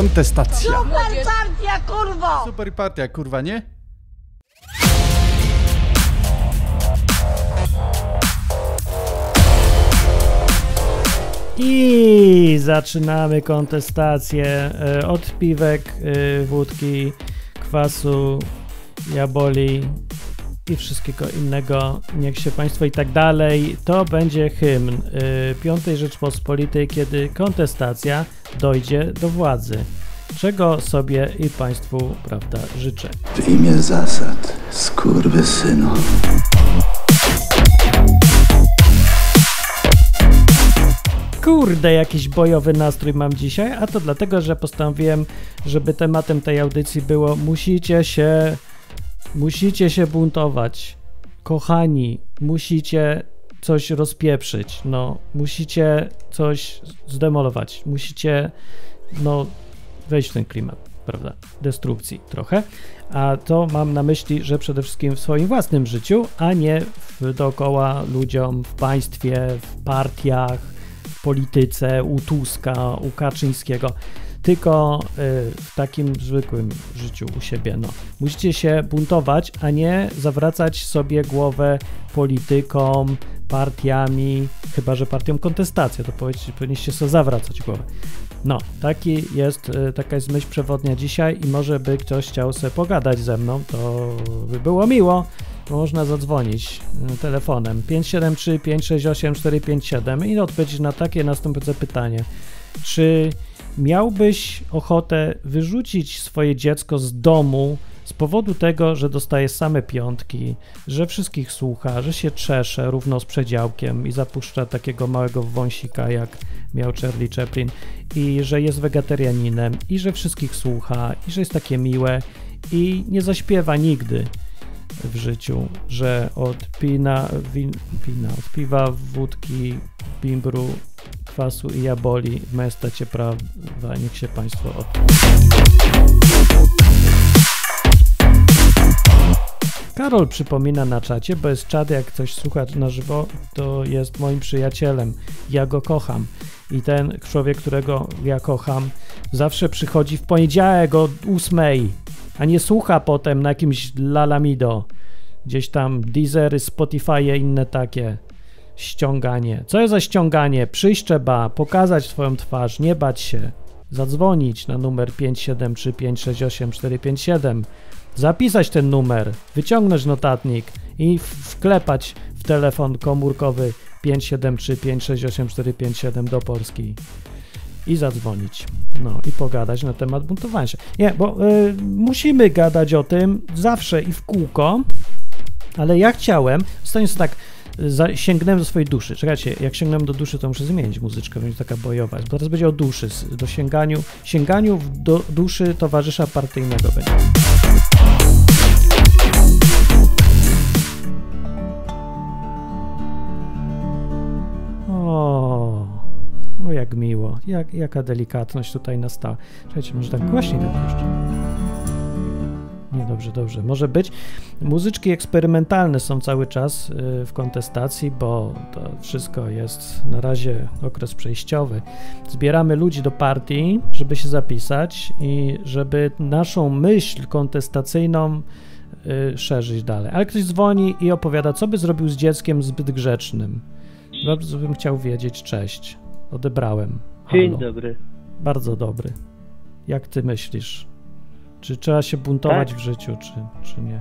Kontestacja. Super partia, kurwa! Super partia, kurwa, nie? I zaczynamy kontestację od piwek, wódki, kwasu, jaboli i wszystkiego innego, niech się państwo i tak dalej. To będzie hymn Piątej Rzeczpospolitej, kiedy kontestacja dojdzie do władzy. Czego sobie i państwu, prawda, życzę. W imię zasad, skurwysynu. Kurde, jakiś bojowy nastrój mam dzisiaj, a to dlatego, że postanowiłem, żeby tematem tej audycji było musicie się buntować. Kochani, musicie coś rozpieprzyć, no, musicie coś zdemolować, musicie, no, wejść w ten klimat, prawda, destrukcji trochę, a to mam na myśli, że przede wszystkim w swoim własnym życiu, a nie dookoła ludziom, w państwie, w partiach, w polityce, u Tuska, u Kaczyńskiego, tylko w takim zwykłym życiu u siebie. No. Musicie się buntować, a nie zawracać sobie głowę politykom, partiami, chyba że partią kontestacja, to powinniście sobie zawracać głowę. No, taka jest myśl przewodnia dzisiaj i może by ktoś chciał sobie pogadać ze mną, to by było miło. Można zadzwonić telefonem 573 568 457 i odpowiedzieć na takie następujące pytanie. Czy miałbyś ochotę wyrzucić swoje dziecko z domu z powodu tego, że dostaje same piątki, że wszystkich słucha, że się czesze równo z przedziałkiem i zapuszcza takiego małego wąsika, jak miał Charlie Chaplin, i że jest wegetarianinem, i że wszystkich słucha, i że jest takie miłe i nie zaśpiewa nigdy w życiu, że od piwa, wódki, bimbru, kwasu i jaboli w majestacie prawa niech się państwo Karol przypomina na czacie, bo jest czat, jak ktoś słucha na żywo, to jest moim przyjacielem. Ja go kocham. I ten człowiek, którego ja kocham, zawsze przychodzi w poniedziałek o 8, a nie słucha potem na jakimś Lalamido. Gdzieś tam Deezery, Spotify i inne takie. Ściąganie. Co jest za ściąganie? Przyjść trzeba, pokazać swoją twarz, nie bać się. Zadzwonić na numer 573 568 457. Zapisać ten numer, wyciągnąć notatnik i wklepać w telefon komórkowy 573 568 457 do Polski i zadzwonić. No i pogadać na temat buntowania się. Nie, bo musimy gadać o tym zawsze i w kółko, ale ja chciałem, ostatnio sobie tak sięgnąłem do swojej duszy. Czekajcie, jak sięgnąłem do duszy, to muszę zmienić muzyczkę, będzie taka bojowa. Bo teraz będzie o duszy, do sięganiu do duszy towarzysza partyjnego będzie. O, jak miło, jaka delikatność tutaj nastała. Słuchajcie, może tak głośniej tak jeszcze. Nie, dobrze, może być. Muzyczki eksperymentalne są cały czas w kontestacji, bo to wszystko jest na razie okres przejściowy. Zbieramy ludzi do partii, żeby się zapisać i żeby naszą myśl kontestacyjną szerzyć dalej. Ale ktoś dzwoni i opowiada, co by zrobił z dzieckiem zbyt grzecznym. Bardzo bym chciał wiedzieć. Cześć. Odebrałem. Halo. Dzień dobry. Bardzo dobry. Jak ty myślisz? Czy trzeba się buntować tak? w życiu, czy nie?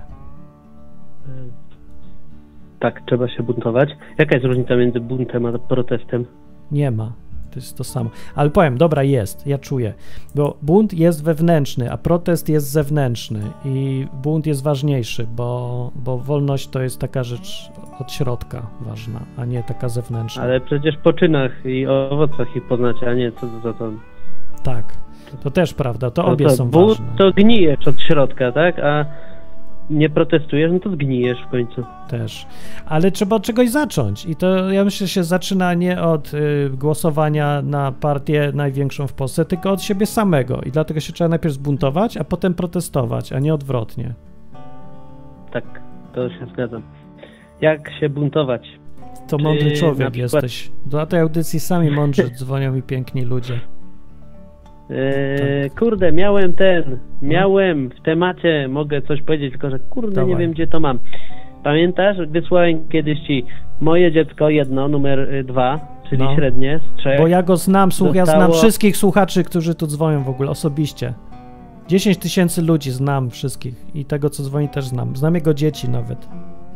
Tak, trzeba się buntować. Jaka jest różnica między buntem a protestem? Nie ma. To jest to samo. Ale powiem, dobra, jest. Ja czuję. Bo bunt jest wewnętrzny, a protest jest zewnętrzny. I bunt jest ważniejszy, bo wolność to jest taka rzecz od środka ważna, a nie taka zewnętrzna. Ale przecież po czynach i owocach ich poznacie, a nie co za to. Tak. To też prawda, to obie są ważne. To gnijesz od środka, tak? A nie protestujesz, no to zgnijesz w końcu. Też. Ale trzeba od czegoś zacząć i to ja myślę, że się zaczyna nie od głosowania na partię największą w Polsce, tylko od siebie samego i dlatego się trzeba najpierw zbuntować, a potem protestować, a nie odwrotnie. Tak, to się zgadzam. Jak się buntować? To mądry człowiek jesteś. Do tej audycji sami mądrzy dzwonią mi piękni ludzie. Kurde, miałem w temacie, mogę coś powiedzieć, tylko że kurde, Dawaj. nie wiem gdzie to mam. Pamiętasz, wysłałem kiedyś ci moje dziecko jedno, numer 2, czyli No. średnie z 3. Bo ja go znam, ja znam Zostało- wszystkich słuchaczy, którzy tu dzwonią w ogóle osobiście. 10 000 ludzi znam wszystkich i tego, co dzwoni, też znam. Znam jego dzieci nawet.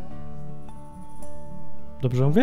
Dobrze mówię?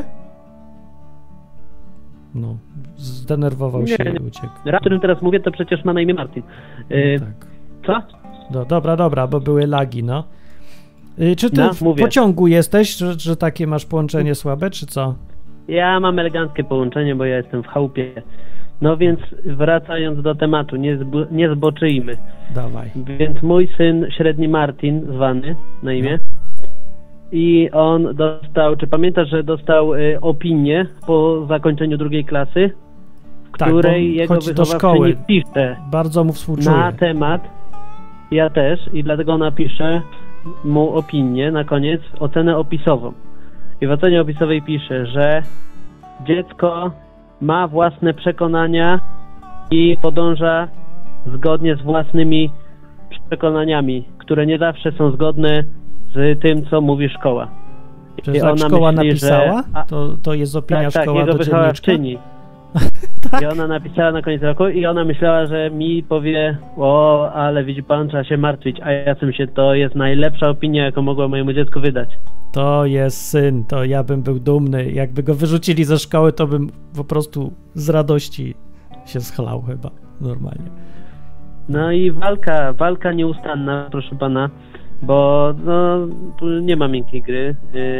No, zdenerwował Nie, się nie. i uciekł. Raz, o którym teraz mówię, to przecież ma na imię Martin. Tak. Co? No, dobra, bo były lagi, no. Czy ty No, w mówię. pociągu jesteś, że takie masz połączenie słabe, czy co? Ja mam eleganckie połączenie, bo ja jestem w chałupie. No więc wracając do tematu, nie zboczyjmy. Dawaj. Więc mój syn, średni Martin, zwany na imię, i on dostał, czy pamiętasz, że dostał opinię po zakończeniu 2. klasy, w Tak, której bo jego chodzi do szkoły. wychowawczyni pisze Bardzo mu współczuję. na temat, ja też, i dlatego napiszę mu opinię, na koniec ocenę opisową. I w ocenie opisowej pisze, że dziecko ma własne przekonania i podąża zgodnie z własnymi przekonaniami, które nie zawsze są zgodne z tym, co mówi szkoła. Czy I tak ona szkoła myśli, napisała? że- To jest opinia Tak, szkoła jego do dzienniczka? wychowawczyni. I ona napisała na koniec roku i ona myślała, że mi powie, o, ale widzi pan, trzeba się martwić, a ja się, to jest najlepsza opinia, jaką mogła mojemu dziecku wydać. To jest syn, to ja bym był dumny. Jakby go wyrzucili ze szkoły, to bym po prostu z radości się schlał chyba, normalnie. No i walka nieustanna, proszę pana, bo no, tu nie ma miękkiej gry.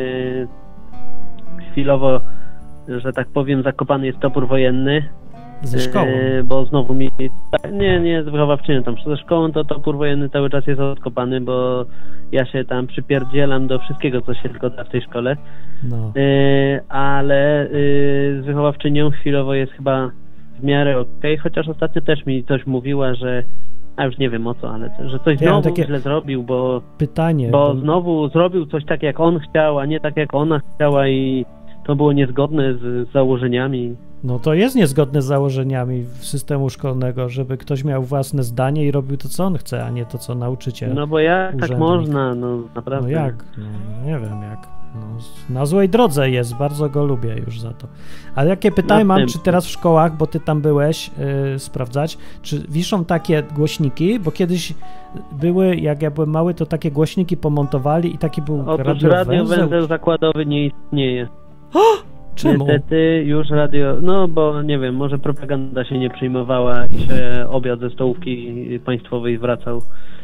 Chwilowo, że tak powiem, zakopany jest topór wojenny. Ze szkołą. Bo znowu mi... Nie, z wychowawczynią tam. Ze szkołą to topór wojenny cały czas jest odkopany, bo ja się tam przypierdzielam do wszystkiego, co się tylko da w tej szkole. No. Ale z wychowawczynią chwilowo jest chyba w miarę okej, chociaż ostatnio też mi coś mówiła, że a już nie wiem o co, ale że coś Ja mam znowu takie źle zrobił, bo Pytanie. znowu zrobił coś tak jak on chciał, a nie tak jak ona chciała i to było niezgodne z założeniami. No to jest niezgodne z założeniami systemu szkolnego, żeby ktoś miał własne zdanie i robił to, co on chce, a nie to, co nauczyciel. No bo jak tak urzędnik. można, no naprawdę. No jak? No, nie wiem jak. No, na złej drodze jest, bardzo go lubię już za to. Ale jakie pytanie mam, czy teraz w szkołach, bo ty tam byłeś sprawdzać, czy wiszą takie głośniki, bo kiedyś były, jak ja byłem mały, to takie głośniki pomontowali i taki był Otóż radiowęzeł. radiowęzeł zakładowy nie istnieje. Czemu? Niestety już no bo nie wiem, może propaganda się nie przyjmowała i się obiad ze stołówki państwowej zwracał.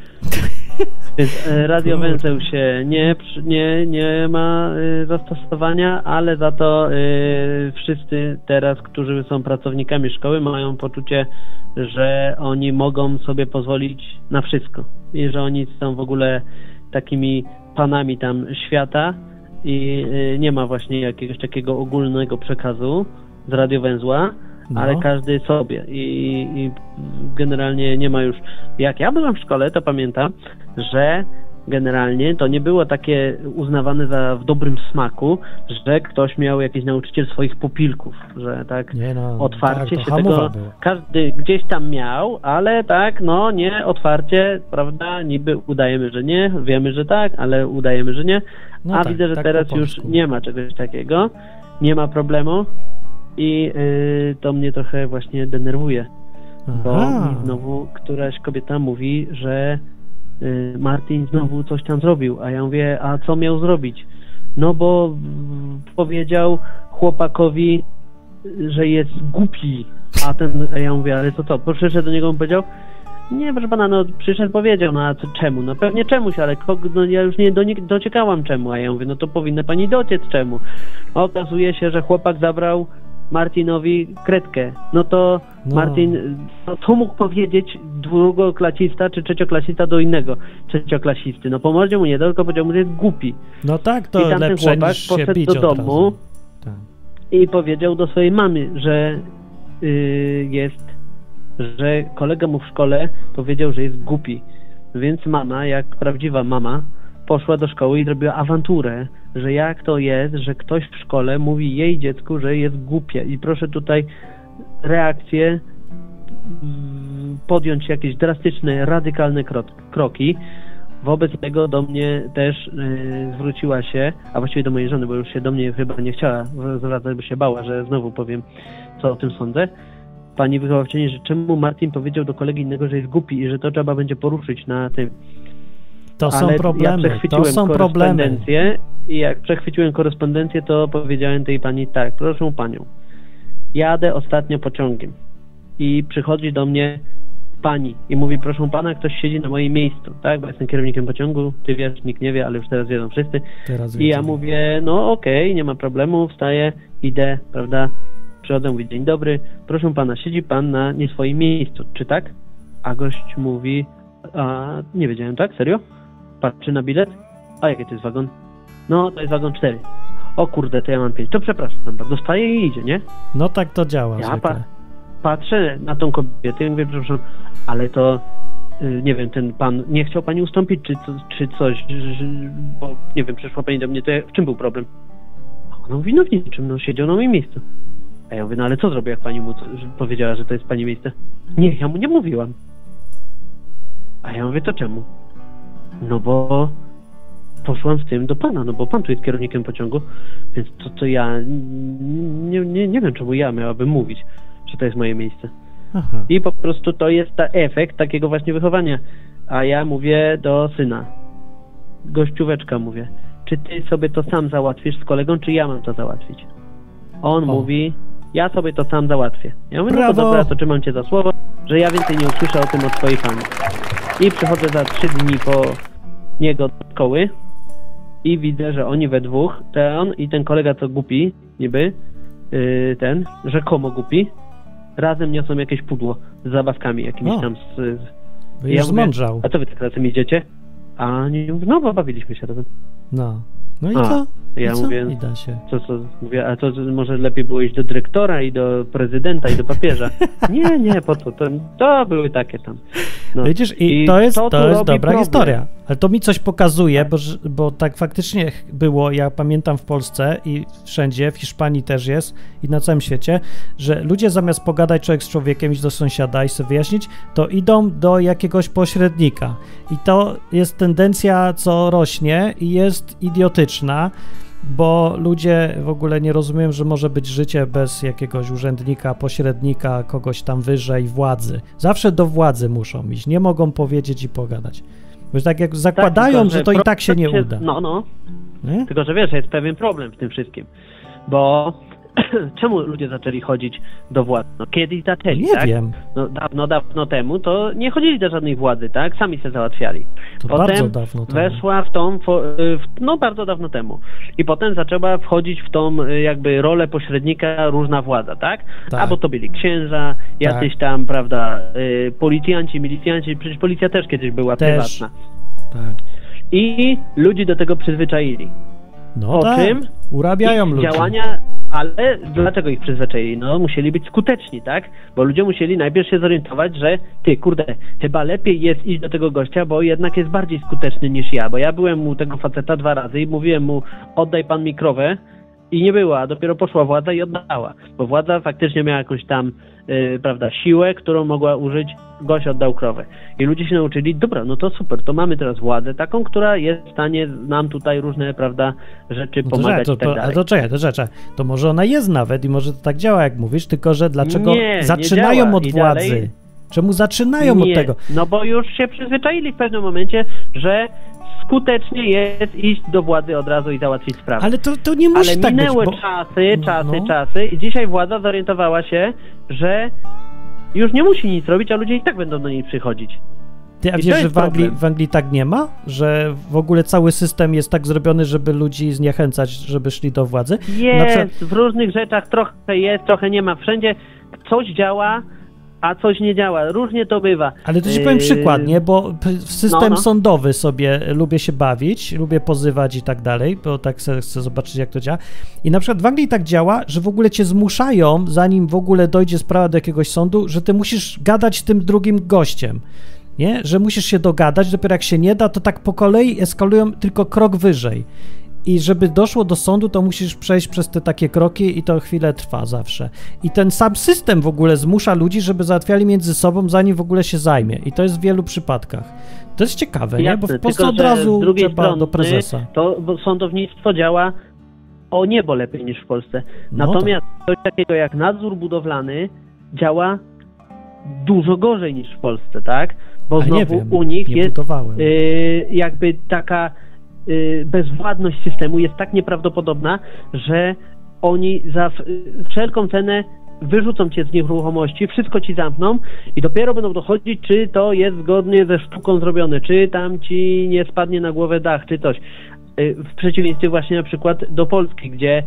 Więc radiowęzeł się nie ma zastosowania, ale za to wszyscy teraz, którzy są pracownikami szkoły, mają poczucie, że oni mogą sobie pozwolić na wszystko i że oni są w ogóle takimi panami tam świata i nie ma właśnie jakiegoś takiego ogólnego przekazu z radiowęzła, No. ale każdy sobie i generalnie nie ma już... Jak ja byłem w szkole, to pamiętam, że generalnie to nie było takie uznawane za w dobrym smaku, że ktoś miał jakiś nauczyciel swoich pupilków, że tak Nie no, otwarcie tak, to się hamowa tego... była. Każdy gdzieś tam miał, ale tak, no nie otwarcie, prawda, niby udajemy, że nie, wiemy, że tak, ale udajemy, że nie, No a tak, widzę, że tak teraz po już polsku. nie ma czegoś takiego, nie ma problemu i to mnie trochę właśnie denerwuje, bo Aha. mi znowu któraś kobieta mówi, że Martin znowu coś tam zrobił, a ja mówię, a co miał zrobić? No bo powiedział chłopakowi, że jest głupi, a ja mówię, ale co, przyszedł do niego i powiedział, nie, proszę pana, no przyszedł, powiedział, no a czemu? No pewnie czemuś, ale no, ja już nie dociekałam czemu, a ja mówię, no to powinna pani dociec czemu. Okazuje się, że chłopak zabrał Martinowi kredkę. No to No. Martin, no co mógł powiedzieć drugoklasista czy trzecioklasista do innego trzecioklasisty? No pomordzie mu nie dał, tylko powiedział mu, że jest głupi. No tak, I to tamten lepsze chłopak niż się poszedł bić do od domu razu. Tak. i powiedział do swojej mamy, że że kolega mu w szkole powiedział, że jest głupi. Więc mama, jak prawdziwa mama, poszła do szkoły i zrobiła awanturę, że jak to jest, że ktoś w szkole mówi jej dziecku, że jest głupie. I proszę tutaj reakcję podjąć jakieś drastyczne, radykalne kroki. Wobec tego do mnie też zwróciła się, a właściwie do mojej żony, bo już się do mnie chyba nie chciała zwracać, bo się bała, że znowu powiem, co o tym sądzę. Pani wychowawczyni, że czemu Martin powiedział do kolegi innego, że jest głupi i że to trzeba będzie poruszyć na tym. To są problemy, to są problemy. I jak przechwyciłem korespondencję, to powiedziałem tej pani tak, proszę panią, jadę ostatnio pociągiem i przychodzi do mnie pani i mówi, proszę pana, ktoś siedzi na moim miejscu, tak, bo jestem kierownikiem pociągu, ty wiesz, nikt nie wie, ale już teraz wiedzą wszyscy. I ja mówię, no okej, nie ma problemu, wstaję, idę, prawda, przychodzę, mówię, dzień dobry, proszę pana, siedzi pan na nie swoim miejscu, czy tak? A gość mówi, a nie wiedziałem, tak, serio? Patrzy na bilet, a jaki to jest wagon? No, to jest wagon 4. O kurde, to ja mam 5. To przepraszam bardzo, dostaje i idzie, nie? No tak to działa. Ja patrzę na tą kobietę i mówię, przepraszam, ale to, nie wiem, ten pan, nie chciał pani ustąpić, czy coś, bo, nie wiem, przyszła pani do mnie, to w czym był problem? A ona mówi, no w niczym, no siedział na moim miejscu. A ja mówię, no ale co zrobię, jak pani mu powiedziała, że to jest pani miejsce? Nie, ja mu nie mówiłam. A ja mówię, to czemu? No bo poszłam z tym do pana, no bo pan tu jest kierownikiem pociągu, więc to ja nie wiem, czemu ja miałabym mówić, że to jest moje miejsce. Aha. I po prostu to jest efekt takiego właśnie wychowania. A ja mówię do syna, gościóweczka mówię, czy ty sobie to sam załatwisz z kolegą, czy ja mam to załatwić? On mówi, ja sobie to sam załatwię. Ja mówię, no to dobra, to trzymam cię za słowo, że ja więcej nie usłyszę o tym od twojej pani. I przychodzę za 3 dni po niego do szkoły i widzę, że oni we dwóch, on i ten kolega, co głupi, niby, ten, rzekomo głupi, razem niosą jakieś pudło z zabawkami jakimiś tam. Ja zmądrzał. A co wy tak razem idziecie? A oni mówią, no bo bawiliśmy się razem. No i co? Ja mówię, I da się. Mówię, a to może lepiej było iść do dyrektora i do prezydenta i do papieża. Nie, po co? To były takie tam. No. Widzisz, i to jest dobra historia. Ale to mi coś pokazuje, bo tak faktycznie było, ja pamiętam w Polsce i wszędzie, w Hiszpanii też jest i na całym świecie, że ludzie zamiast pogadać człowiek z człowiekiem, iść do sąsiada i sobie wyjaśnić, to idą do jakiegoś pośrednika. I to jest tendencja, co rośnie i jest idiotyczna, bo ludzie w ogóle nie rozumieją, że może być życie bez jakiegoś urzędnika, pośrednika, kogoś tam wyżej, władzy. Zawsze do władzy muszą iść, nie mogą powiedzieć i pogadać. Bo tak jak zakładają, że to i tak się nie uda. No. Nie? Tylko, że wiesz, jest pewien problem w tym wszystkim, bo czemu ludzie zaczęli chodzić do władzy? No kiedyś zaczęli, nie wiem. No dawno temu to nie chodzili do żadnej władzy, tak? Sami się załatwiali. To potem bardzo dawno temu. Weszła bardzo dawno temu. I potem zaczęła wchodzić w tą jakby rolę pośrednika różna władza, tak? Albo to byli księża, jacyś tam, prawda, policjanci, milicjanci, przecież policja też kiedyś była prywatna. Tak. I ludzi do tego przyzwyczaili. No o czym? Urabiają ludzi. Działania, ale dlaczego ich przyzwyczaili? No, musieli być skuteczni, tak? Bo ludzie musieli najpierw się zorientować, że chyba lepiej jest iść do tego gościa, bo jednak jest bardziej skuteczny niż ja, bo ja byłem u tego faceta 2 razy i mówiłem mu, oddaj pan mi krowę i nie była, a dopiero poszła władza i oddała, bo władza faktycznie miała jakąś tam, prawda, siłę, którą mogła użyć, gość oddał krowę. I ludzie się nauczyli, dobra, no to super, to mamy teraz władzę taką, która jest w stanie nam tutaj różne, prawda, rzeczy pomagać i tak dalej. Ale to czekaj, to może ona jest nawet i może to tak działa, jak mówisz, tylko że dlaczego zaczynają nie od władzy? Dalej... Czemu zaczynają od tego? No bo już się przyzwyczaili w pewnym momencie, że skutecznie jest iść do władzy od razu i załatwić sprawę. Ale to nie musi tak być. Ale minęły czasy i dzisiaj władza zorientowała się, że już nie musi nic robić, a ludzie i tak będą do niej przychodzić. Ty, a wiesz, że w Anglii tak nie ma? Że w ogóle cały system jest tak zrobiony, żeby ludzi zniechęcać, żeby szli do władzy? Jest, w różnych rzeczach trochę jest, trochę nie ma. Wszędzie coś działa, a coś nie działa. Różnie to bywa. Ale to ci powiem przykład, nie? Bo w system sądowy sobie lubię się bawić, lubię pozywać i tak dalej, bo tak chcę zobaczyć, jak to działa. I na przykład w Anglii tak działa, że w ogóle cię zmuszają, zanim w ogóle dojdzie sprawa do jakiegoś sądu, że ty musisz gadać z tym drugim gościem. Nie? Że musisz się dogadać, dopiero jak się nie da, to tak po kolei eskalują tylko krok wyżej. I żeby doszło do sądu, to musisz przejść przez te takie kroki i to chwilę trwa zawsze. I ten sam system w ogóle zmusza ludzi, żeby załatwiali między sobą, zanim w ogóle się zajmie. I to jest w wielu przypadkach. To jest ciekawe, nie? Bo w Polsce od razu trzeba do prezesa. To sądownictwo działa o niebo lepiej niż w Polsce. Natomiast coś takiego jak nadzór budowlany działa dużo gorzej niż w Polsce, tak? Bo ale znowu nie wiem, u nich nie jest budowałem. jakby taka bezwładność systemu jest tak nieprawdopodobna, że oni za wszelką cenę wyrzucą cię z nieruchomości, wszystko ci zamkną i dopiero będą dochodzić, czy to jest zgodnie ze sztuką zrobione, czy tam ci nie spadnie na głowę dach, czy coś. W przeciwieństwie właśnie na przykład do Polski, gdzie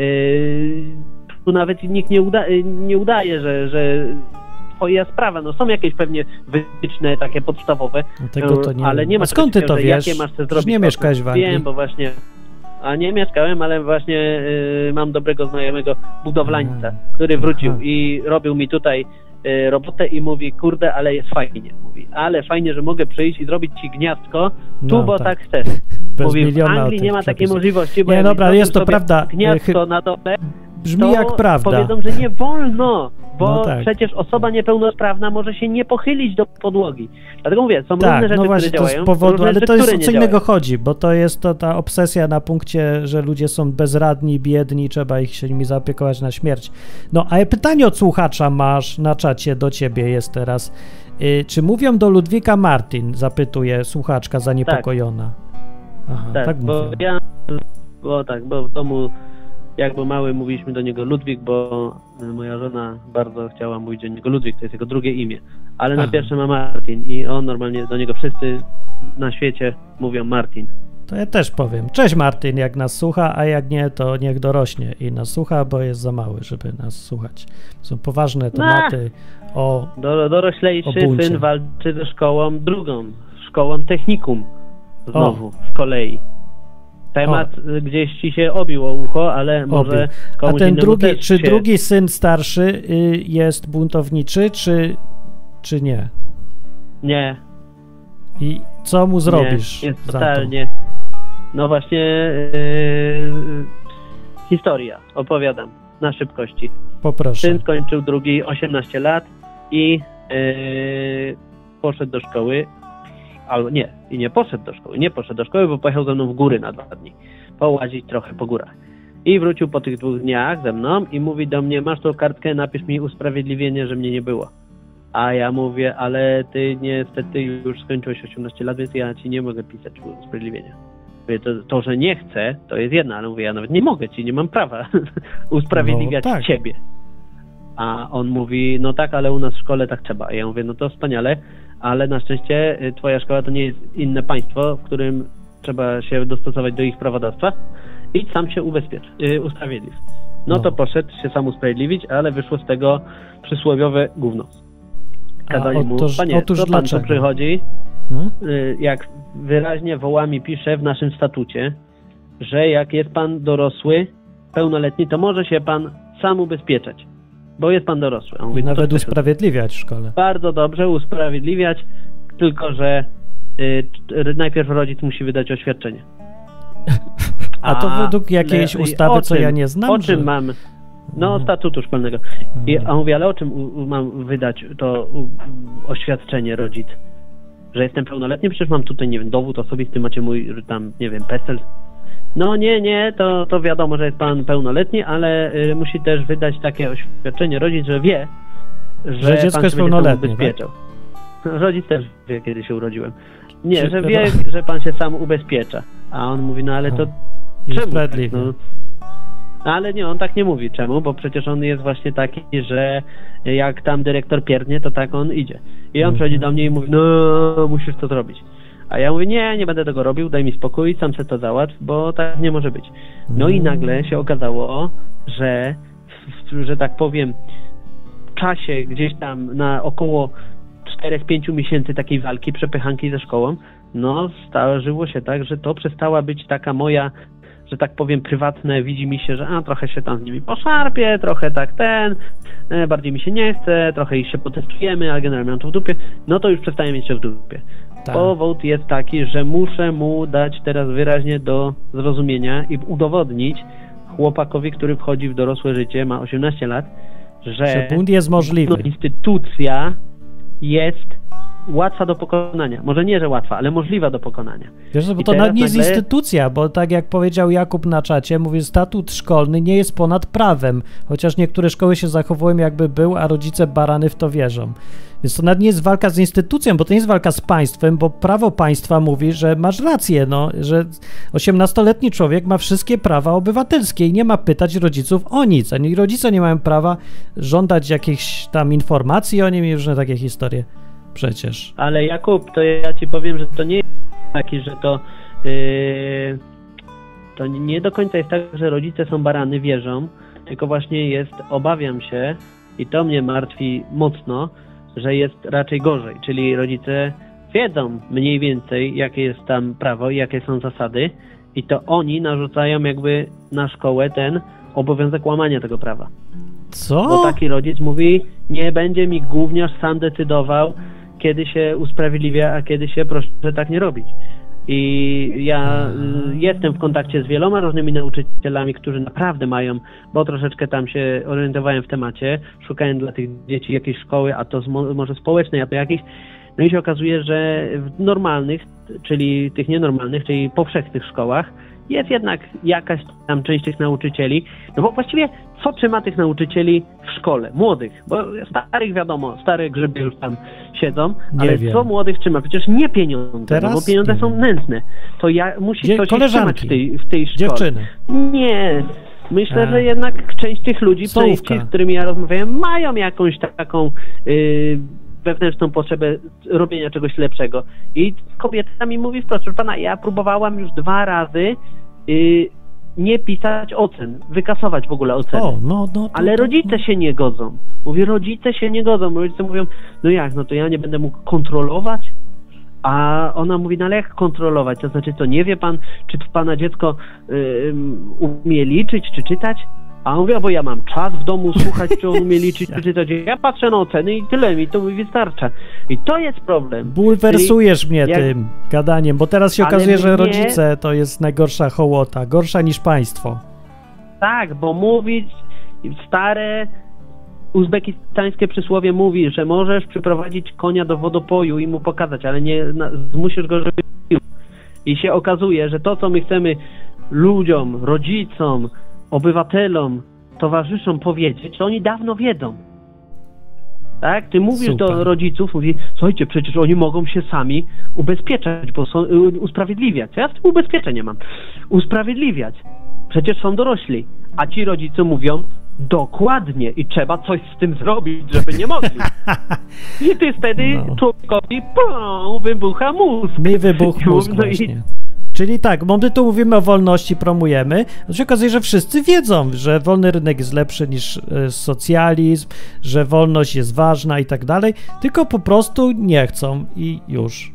tu nawet nikt nie udaje, że twoja sprawa, no są jakieś pewnie wytyczne takie podstawowe, tego to nie ale wiem. nie ma. A skąd ty to wiesz? Jakie masz te zrobić? Nie mieszkałeś w Anglii. Wiem, bo właśnie nie mieszkałem, ale właśnie mam dobrego znajomego budowlańca, który wrócił i robił mi tutaj robotę i mówi, kurde, ale jest fajnie, mówi, ale fajnie, że mogę przyjść i zrobić ci gniazdko tu, bo tak chcesz. Mówi, w Anglii nie ma takiej możliwości, bo nie, dobra, jest to prawda. Gniazdko na dole, brzmi jak prawda. Powiedzą, że nie wolno, bo no tak. przecież osoba niepełnosprawna może się nie pochylić do podłogi. Dlatego mówię, są tak, różne rzeczy, no właśnie, które działają, to z powodu, ale rzeczy, to jest o co działają. innego chodzi, bo to jest ta obsesja na punkcie, że ludzie są bezradni, biedni, trzeba ich się nimi zaopiekować na śmierć. No, a pytanie od słuchacza masz na czacie do ciebie jest teraz. Czy mówią do Ludwika Martin? Zapytuje słuchaczka zaniepokojona. Aha, tak mówią. Bo w domu jakby mały mówiliśmy do niego Ludwik, bo moja żona bardzo chciała mówić do niego Ludwik, to jest jego drugie imię, ale na pierwsze ma Martin i on normalnie do niego wszyscy na świecie mówią Martin. To ja też powiem. Cześć Martin, jak nas słucha, a jak nie, to niech dorośnie i nas słucha, bo jest za mały, żeby nas słuchać. Są poważne tematy o doroślejszy o syn walczy ze szkołą drugą, szkołą technikum znowu z kolei. Temat gdzieś ci się obił o ucho, ale może komuś a ten drugi, czy się... drugi syn starszy jest buntowniczy, czy nie? Nie. I co mu zrobisz? Nie, jest za totalnie. No właśnie historia, opowiadam na szybkości. Poproszę. Syn skończył drugi 18 lat i poszedł do szkoły. Albo nie poszedł do szkoły, bo pojechał ze mną w góry na 2 dni. Połazić trochę po górach. I wrócił po tych 2 dniach ze mną i mówi do mnie, masz tą kartkę, napisz mi usprawiedliwienie, że mnie nie było. A ja mówię, ale ty niestety już skończyłeś 18 lat, więc ja ci nie mogę pisać usprawiedliwienia. Mówię, to, że nie chcę, to jest jedna, ale mówię, ja nawet nie mogę ci, nie mam prawa usprawiedliwiać ciebie. A on mówi, no tak, ale u nas w szkole tak trzeba. A ja mówię, no to wspaniale, ale na szczęście twoja szkoła to nie jest inne państwo, w którym trzeba się dostosować do ich prawodawstwa. Idź sam się usprawiedliw. No to poszedł się sam usprawiedliwić, ale wyszło z tego przysłowiowe gówno. Kazali mu, panie, co pan tu przychodzi? Jak wyraźnie wołami pisze w naszym statucie, że jak jest pan dorosły, pełnoletni, to może się pan sam ubezpieczać, bo jest pan dorosły. I nawet usprawiedliwiać w szkole. Bardzo dobrze, usprawiedliwiać, tylko że najpierw rodzic musi wydać oświadczenie. A to według jakiejś ustawy, co ja nie znam? O czym mam? No, statutu szkolnego. A mówię, ale o czym mam wydać to oświadczenie rodzic? Że jestem pełnoletni? Przecież mam tutaj, nie wiem, dowód osobisty, macie mój tam, nie wiem, PESEL. No nie, to wiadomo, że jest pan pełnoletni, ale musi też wydać takie oświadczenie rodzic, że wie, że dziecko pan jest się pełnoletnie, ubezpieczał. Tak? Rodzic też wie, kiedy się urodziłem. Nie, że wie, że pan się sam ubezpiecza. A on mówi, no ale to czemu? No, ale nie, on tak nie mówi. Czemu? Bo przecież on jest właśnie taki, że jak tam dyrektor pierdnie, to tak on idzie. I on przychodzi do mnie i mówi, no musisz to zrobić. A ja mówię, nie będę tego robił, daj mi spokój, sam se to załatw, bo tak nie może być. No i nagle się okazało, że tak powiem, w czasie gdzieś tam na około 4-5 miesięcy takiej walki, przepychanki ze szkołą, no zdarzyło się tak, że to przestała być taka moja, że tak powiem, prywatne, widzi mi się, że trochę się tam z nimi poszarpię, trochę tak bardziej mi się nie chce, trochę ich się potestujemy, a generalnie mam to w dupie, no to już przestaję mieć się w dupie. Tak. Powód jest taki, że muszę mu dać teraz wyraźnie do zrozumienia i udowodnić chłopakowi, który wchodzi w dorosłe życie, ma 18 lat, że bunt jest możliwy. Instytucja jest łatwa do pokonania. Może nie, że łatwa, ale możliwa do pokonania. Wiesz, bo I to teraz nawet nie jest nagle- instytucja, bo tak jak powiedział Jakub na czacie, mówi, statut szkolny nie jest ponad prawem, chociaż niektóre szkoły się zachowują jakby był, a rodzice barany w to wierzą. Więc to nawet nie jest walka z instytucją, bo to nie jest walka z państwem, bo prawo państwa mówi, że masz rację, no, że 18-letni człowiek ma wszystkie prawa obywatelskie i nie ma pytać rodziców o nic, ani rodzice nie mają prawa żądać jakichś tam informacji o nim i różne takie historie. Przecież. Ale Jakub, to ja ci powiem, że to nie jest taki, że to nie do końca jest tak, że rodzice są barany, wierzą, tylko właśnie jest, obawiam się i to mnie martwi mocno, że jest raczej gorzej, czyli rodzice wiedzą mniej więcej, jakie jest tam prawo i jakie są zasady i to oni narzucają jakby na szkołę ten obowiązek łamania tego prawa. Co? Bo taki rodzic mówi, nie będzie mi gówniarz sam decydował, kiedy się usprawiedliwia, a kiedy się proszę tak nie robić. I ja jestem w kontakcie z wieloma różnymi nauczycielami, którzy naprawdę mają, bo troszeczkę tam się orientowałem w temacie, szukałem dla tych dzieci jakiejś szkoły, a to może społecznej, a to jakiejś. No i się okazuje, że w normalnych, czyli tych nienormalnych, czyli powszechnych szkołach jest jednak jakaś tam część tych nauczycieli, no bo właściwie co trzyma tych nauczycieli w szkole? Młodych, bo starych wiadomo, stare grzyby już tam siedzą, ale wiem. co młodych trzyma? Przecież nie pieniądze, Teraz no bo pieniądze nie są wiem. nędzne. To musi coś ich trzymać koleżanki, w tej szkole. dziewczyny. Nie. Myślę, że jednak część tych ludzi, przynajmniej ci, z którymi ja rozmawiałem, mają jakąś taką wewnętrzną potrzebę robienia czegoś lepszego. I kobieta mi mówi wprost, proszę pana, ja próbowałam już 2 razy nie pisać ocen, wykasować w ogóle oceny. Ale rodzice się nie godzą. Mówię, rodzice się nie godzą. Rodzice mówią, no jak, no to ja nie będę mógł kontrolować? A ona mówi, no ale jak kontrolować? To znaczy, co, nie wie pan, czy pana dziecko umie liczyć, czy czytać? A on mówi, bo ja mam czas w domu słuchać, czy on umie liczyć, czy czytać. Ja patrzę na oceny i tyle, mi to wystarcza. I to jest problem. Bulwersujesz mnie tym gadaniem, bo teraz się okazuje, że rodzice to jest najgorsza hołota, gorsza niż państwo. Tak, bo mówić stare uzbekistańskie przysłowie mówi, że możesz przyprowadzić konia do wodopoju i mu pokazać, ale nie zmusisz go, żeby pił. I się okazuje, że to, co my chcemy ludziom, rodzicom, obywatelom, towarzyszom powiedzieć, to oni dawno wiedzą. Tak? Ty mówisz do rodziców, mówi, słuchajcie, przecież oni mogą się sami ubezpieczać, bo są usprawiedliwiać. Ja z tym ubezpieczenia mam. Usprawiedliwiać. Przecież są dorośli. A ci rodzice mówią, dokładnie i trzeba coś z tym zrobić, żeby nie mogli. I ty wtedy człowiekowi wybucha mózg. Mi wybuchł mózg właśnie. Czyli tak, my tu mówimy o wolności, promujemy, to się okazuje, że wszyscy wiedzą, że wolny rynek jest lepszy niż socjalizm, że wolność jest ważna i tak dalej, tylko po prostu nie chcą i już.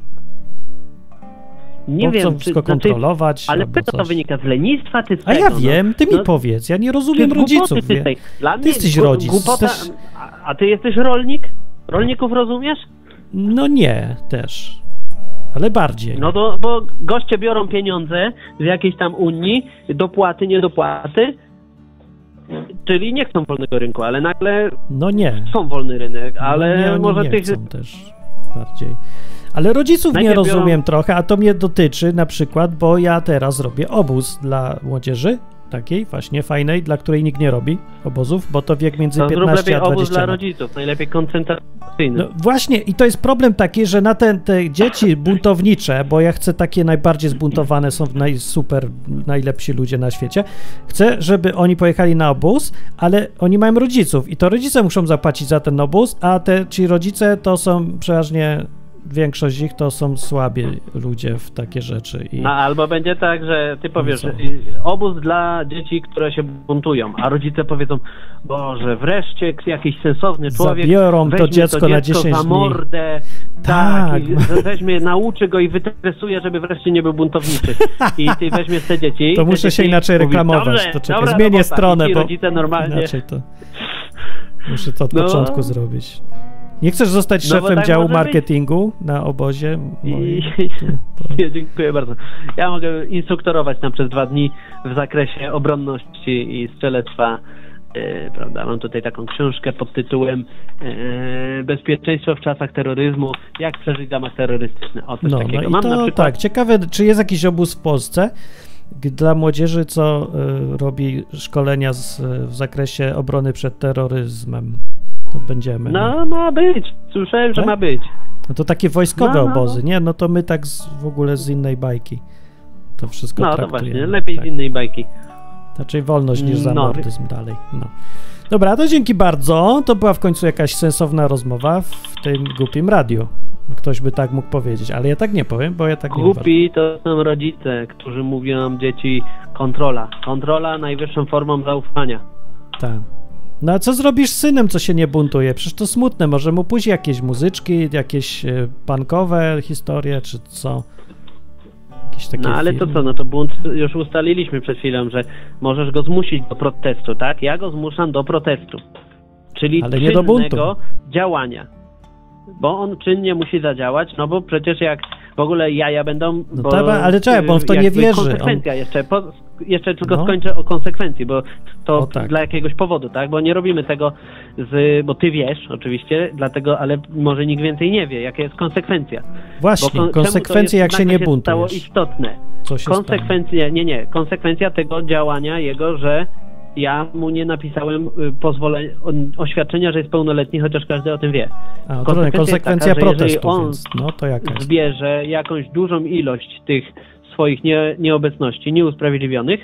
Nie wiem, chcą wszystko kontrolować. Ale to wynika z lenistwa, czy z tego? A ja wiem, no, ty mi powiedz, ja nie rozumiem rodziców. Ty jesteś rodzic. A ty jesteś rolnik? Rolników rozumiesz? No nie, też. Ale bardziej. No bo goście biorą pieniądze z jakiejś tam Unii, dopłaty, niedopłaty, czyli nie chcą wolnego rynku, ale nagle chcą wolny rynek, ale oni może nie chcą też bardziej. Ale rodziców nie rozumiem trochę, a to mnie dotyczy na przykład, bo ja teraz robię obóz dla młodzieży, takiej właśnie fajnej, dla której nikt nie robi obozów, bo to wiek między 15 a 20 obóz dla lat. rodziców, najlepiej koncentracyjny. No właśnie i to jest problem taki, że na te dzieci buntownicze, bo ja chcę takie najbardziej zbuntowane, są najlepsi ludzie na świecie, chcę, żeby oni pojechali na obóz, ale oni mają rodziców i to rodzice muszą zapłacić za ten obóz, a ci rodzice to są przeważnie większość ich to są słabi ludzie w takie rzeczy. No albo będzie tak, że ty powiesz, obóz dla dzieci, które się buntują, a rodzice powiedzą, Boże, wreszcie jakiś sensowny człowiek zabiorą to dziecko na 10 za mordę, tak weźmie, nauczy go i wytresuje, żeby wreszcie nie był buntowniczy. I ty weźmiesz te dzieci. To muszę się inaczej reklamować. To czekaj, zmienię stronę, bo rodzice normalnie. inaczej to muszę to od początku zrobić. Nie chcesz zostać No bo szefem tak działu może być. marketingu na obozie? Nie, dziękuję bardzo. Ja mogę instruktorować tam przez 2 dni w zakresie obronności i strzelectwa. Prawda, mam tutaj taką książkę pod tytułem Bezpieczeństwo w czasach terroryzmu, jak przeżyć zamach terrorystyczny. O, coś takiego. No i Mam to na przykład... tak, ciekawe, czy jest jakiś obóz w Polsce dla młodzieży, co robi szkolenia w zakresie obrony przed terroryzmem. To będziemy. No, ma być. Słyszałem, że Tak? ma być. No to takie wojskowe No. obozy, nie? No to my tak w ogóle z innej bajki to wszystko No, to traktujemy. właśnie. Lepiej tak. z innej bajki. Raczej wolność niż No. zamordyzm dalej. No. Dobra, to dzięki bardzo. To była w końcu jakaś sensowna rozmowa w tym głupim radiu. Ktoś by tak mógł powiedzieć, ale ja tak nie powiem, bo ja tak nie uważam. Głupi to są rodzice, którzy mówią nam dzieci kontrola. Kontrola najwyższą formą zaufania. Tak. No a co zrobisz z synem, co się nie buntuje? Przecież to smutne, może mu pójść jakieś muzyczki, jakieś punkowe historie, czy co? Jakieś takie No ale to filmy. co, no to bunt już ustaliliśmy przed chwilą, że możesz go zmusić do protestu, tak? Ja go zmuszam do protestu. Czyli Ale nie do buntu. czynnego działania. Bo on czynnie musi zadziałać, no bo przecież jak w ogóle jaja będą... No tak, ale czekaj, bo on w to nie jakby wierzy. Konsekwencja jeszcze tylko No. skończę o konsekwencji, bo to O tak. dla jakiegoś powodu, tak? Bo nie robimy tego bo ty wiesz oczywiście, dlatego, ale może nikt więcej nie wie, jaka jest konsekwencja. Właśnie, Bo konsekwencje jak się nie stało buntujesz. istotne. Co się stanie? Konsekwencja tego działania jego, że ja mu nie napisałem oświadczenia, że jest pełnoletni, chociaż każdy o tym wie. A, to konsekwencja jest taka, że jeżeli protestu, on więc no to jaka jest? zbierze jakąś dużą ilość tych swoich nieobecności nieusprawiedliwionych,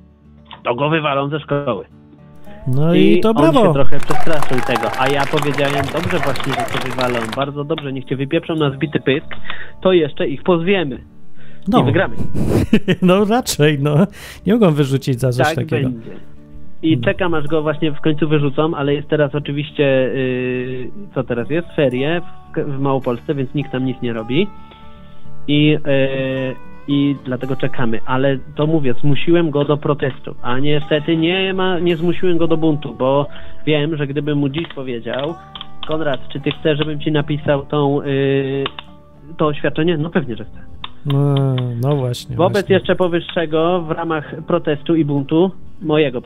to go wywalą ze szkoły. No i to on brawo. się trochę przestraszył tego, a ja powiedziałem, dobrze właśnie, że to wywalą, bardzo dobrze, niech cię wypieprzą na zbity pysk, to jeszcze ich pozwiemy. I wygramy. No raczej, no. Nie mogą wyrzucić za coś Tak takiego. będzie. I czekam, aż go właśnie w końcu wyrzucą, ale jest teraz oczywiście, co teraz jest? Ferie w Małopolsce, więc nikt tam nic nie robi. I dlatego czekamy. Ale to mówię, zmusiłem go do protestu, a niestety nie zmusiłem go do buntu, bo wiem, że gdybym mu dziś powiedział, Konrad, czy ty chcesz, żebym ci napisał to oświadczenie? No pewnie, że chcę. No właśnie. Wobec właśnie. jeszcze powyższego w ramach protestu i buntu mojego,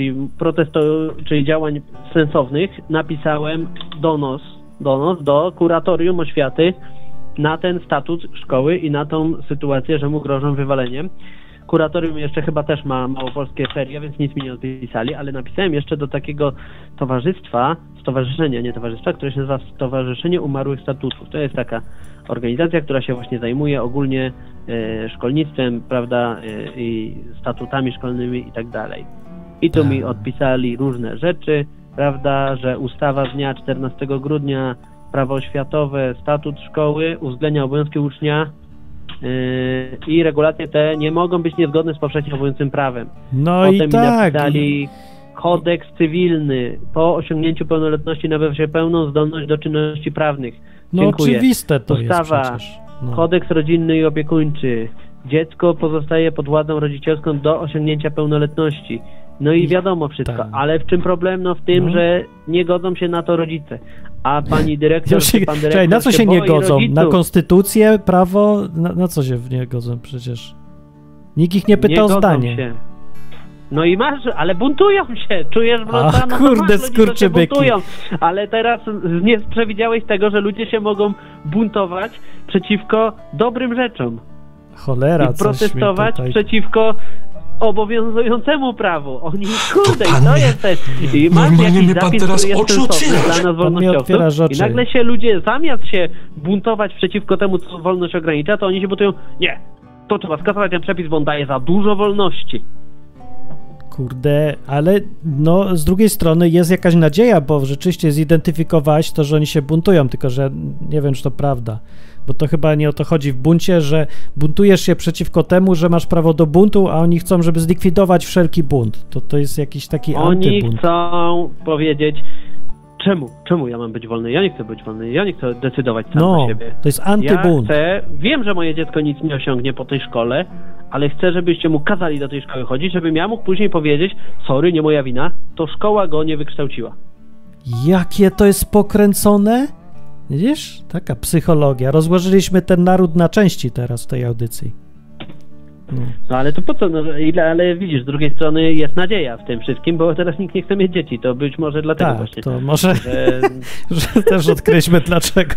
czyli działań sensownych, napisałem donos do kuratorium oświaty na ten statut szkoły i na tą sytuację, że mu grożą wywaleniem. Kuratorium jeszcze chyba też ma małopolskie ferie, więc nic mi nie odpisali, ale napisałem jeszcze do takiego stowarzyszenia, które się nazywa Stowarzyszenie Umarłych Statutów. To jest taka organizacja, która się właśnie zajmuje ogólnie szkolnictwem, prawda, i statutami szkolnymi i tak dalej. I tu mi odpisali różne rzeczy, prawda, że ustawa z dnia 14 grudnia, prawo oświatowe, statut szkoły uwzględnia obowiązki ucznia i regulacje te nie mogą być niezgodne z powszechnie obowiązującym prawem. No Potem i mi tak. napisali kodeks cywilny. Po osiągnięciu pełnoletności nabywa się pełną zdolność do czynności prawnych. No Dziękuję. oczywiste to Ustawa, jest przecież. No. kodeks rodzinny i opiekuńczy. Dziecko pozostaje pod władzą rodzicielską do osiągnięcia pełnoletności. No i wiadomo wszystko, tak. ale w czym problem? No w tym, że nie godzą się na to rodzice. A pani dyrektor, czy pan dyrektor Czekaj, na co się nie boi godzą? rodziców. Na konstytucję, prawo? Na co się nie godzą przecież? Nikt ich nie pyta o godzą zdanie. się. No i masz, ale buntują się, czujesz wrota, no to kurde, masz ludzi, co się skurczybyki. buntują. Ale teraz nie przewidziałeś tego, że ludzie się mogą buntować przeciwko dobrym rzeczom. Cholera, I coś protestować mi tutaj... przeciwko obowiązującemu prawu. Oni, kurde, i to Panie, jest też. I masz normalnie jakiś mnie pan zapis, teraz który jest oczy sensowny otwierasz. dla nas Pan mi otwierasz wolnościowców. I oczy. nagle się ludzie, zamiast się buntować przeciwko temu, co wolność ogranicza, to oni się buntują, nie, to trzeba skasować ten przepis, bo on daje za dużo wolności. Kurde, ale no z drugiej strony jest jakaś nadzieja, bo rzeczywiście zidentyfikowałeś to, że oni się buntują, tylko że nie wiem, czy to prawda, bo to chyba nie o to chodzi w buncie, że buntujesz się przeciwko temu, że masz prawo do buntu, a oni chcą, żeby zlikwidować wszelki bunt. To jest jakiś taki Oni antybunt. chcą powiedzieć, czemu ja mam być wolny? Ja nie chcę być wolny, ja nie chcę decydować sam No, za siebie. to jest Ja antybunt. wiem, że moje dziecko nic nie osiągnie po tej szkole, ale chcę, żebyście mu kazali do tej szkoły chodzić, żebym ja mógł później powiedzieć, sorry, nie moja wina, to szkoła go nie wykształciła. Jakie to jest pokręcone? Widzisz? Taka psychologia. Rozłożyliśmy ten naród na części teraz w tej audycji. No. No ale to po co? No, ale widzisz, z drugiej strony jest nadzieja w tym wszystkim, bo teraz nikt nie chce mieć dzieci. To być może dlatego Tak, właśnie. to może, Że... że też odkryliśmy dlaczego.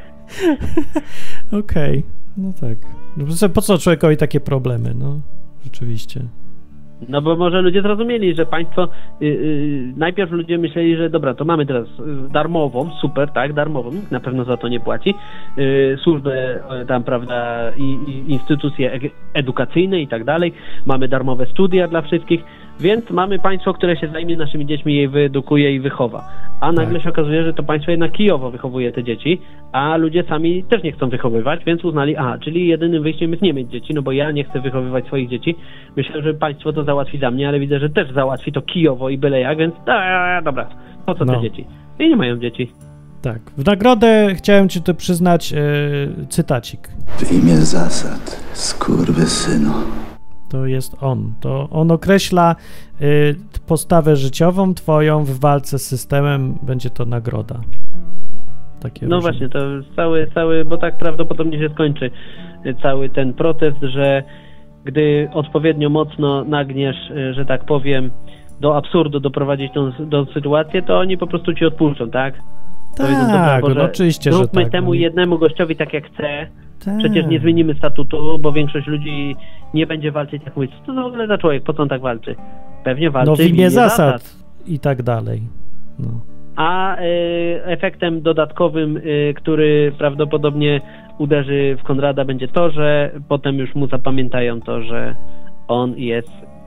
Okej, no tak. No, po co człowiekowi takie problemy? No, rzeczywiście. No bo może ludzie zrozumieli, że państwo najpierw ludzie myśleli, że dobra, to mamy teraz darmową, super, tak, darmową, nikt na pewno za to nie płaci, służbę tam, prawda, i instytucje edukacyjne i tak dalej, mamy darmowe studia dla wszystkich, więc mamy państwo, które się zajmie naszymi dziećmi, je wyedukuje i wychowa. A nagle się okazuje, że to państwo jednak kijowo wychowuje te dzieci, a ludzie sami też nie chcą wychowywać, więc uznali, czyli jedynym wyjściem jest nie mieć dzieci, no bo ja nie chcę wychowywać swoich dzieci. Myślę, że państwo to załatwi za mnie, ale widzę, że też załatwi to kijowo i byle jak, więc dobra, po co te dzieci? I nie mają dzieci. Tak. W nagrodę chciałem ci tu przyznać cytacik. W imię zasad, skurwysynu. To jest on. To on określa postawę życiową twoją w walce z systemem. Będzie to nagroda. Takie no różne. Właśnie, to cały, bo tak prawdopodobnie się skończy cały ten protest, że gdy odpowiednio mocno nagniesz, że tak powiem, do absurdu doprowadzić tą sytuację, to oni po prostu ci odpuszczą, tak? Tak, no oczywiście, że zróbmy tak. temu jednemu gościowi tak jak chce. Tak. Przecież nie zmienimy statutu, bo większość ludzi nie będzie walczyć jak mówić. Co to w ogóle za człowiek? Po co on tak walczy? Pewnie walczy no w imię zasad i tak dalej. No. A efektem dodatkowym, który prawdopodobnie uderzy w Konrada, będzie to, że potem już mu zapamiętają to, że on jest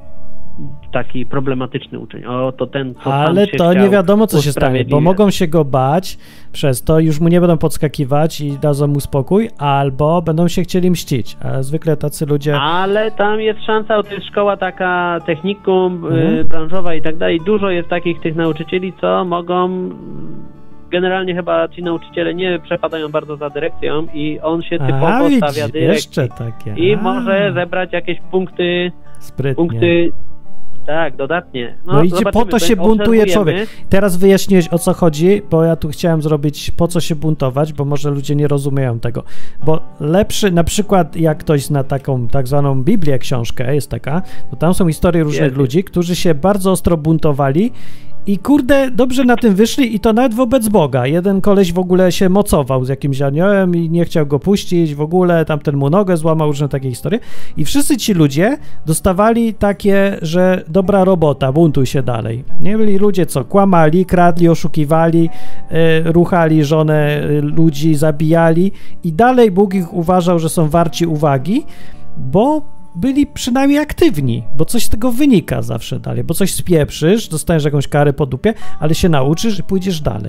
taki problematyczny uczeń. To ten, co ale się to nie wiadomo, co się stanie, bo mogą się go bać, przez to już mu nie będą podskakiwać i dadzą mu spokój, albo będą się chcieli mścić, a zwykle tacy ludzie... Ale tam jest szansa, to jest szkoła taka technikum, branżowa i tak dalej. Dużo jest takich tych nauczycieli, co mogą... Generalnie chyba ci nauczyciele nie przepadają bardzo za dyrekcją i on się typowo stawia dyrekcji. Jeszcze takie. I może zebrać jakieś punkty... Sprytnie. Tak, dodatnie. No i po to się buntuje człowiek. Teraz wyjaśniłeś, o co chodzi, bo ja tu chciałem zrobić, po co się buntować, bo może ludzie nie rozumieją tego. Bo lepszy, na przykład jak ktoś zna taką tak zwaną Biblię, książkę, jest taka, to tam są historie różnych ludzi, którzy się bardzo ostro buntowali i kurde, dobrze na tym wyszli i to nawet wobec Boga. Jeden koleś w ogóle się mocował z jakimś aniołem i nie chciał go puścić w ogóle, tamten mu nogę złamał, różne takie historie. I wszyscy ci ludzie dostawali takie, że dobra robota, buntuj się dalej. Nie byli ludzie, co kłamali, kradli, oszukiwali, ruchali żonę ludzi, zabijali i dalej Bóg ich uważał, że są warci uwagi, bo byli przynajmniej aktywni, bo coś z tego wynika zawsze dalej, bo coś spieprzysz, dostaniesz jakąś karę po dupie, ale się nauczysz i pójdziesz dalej.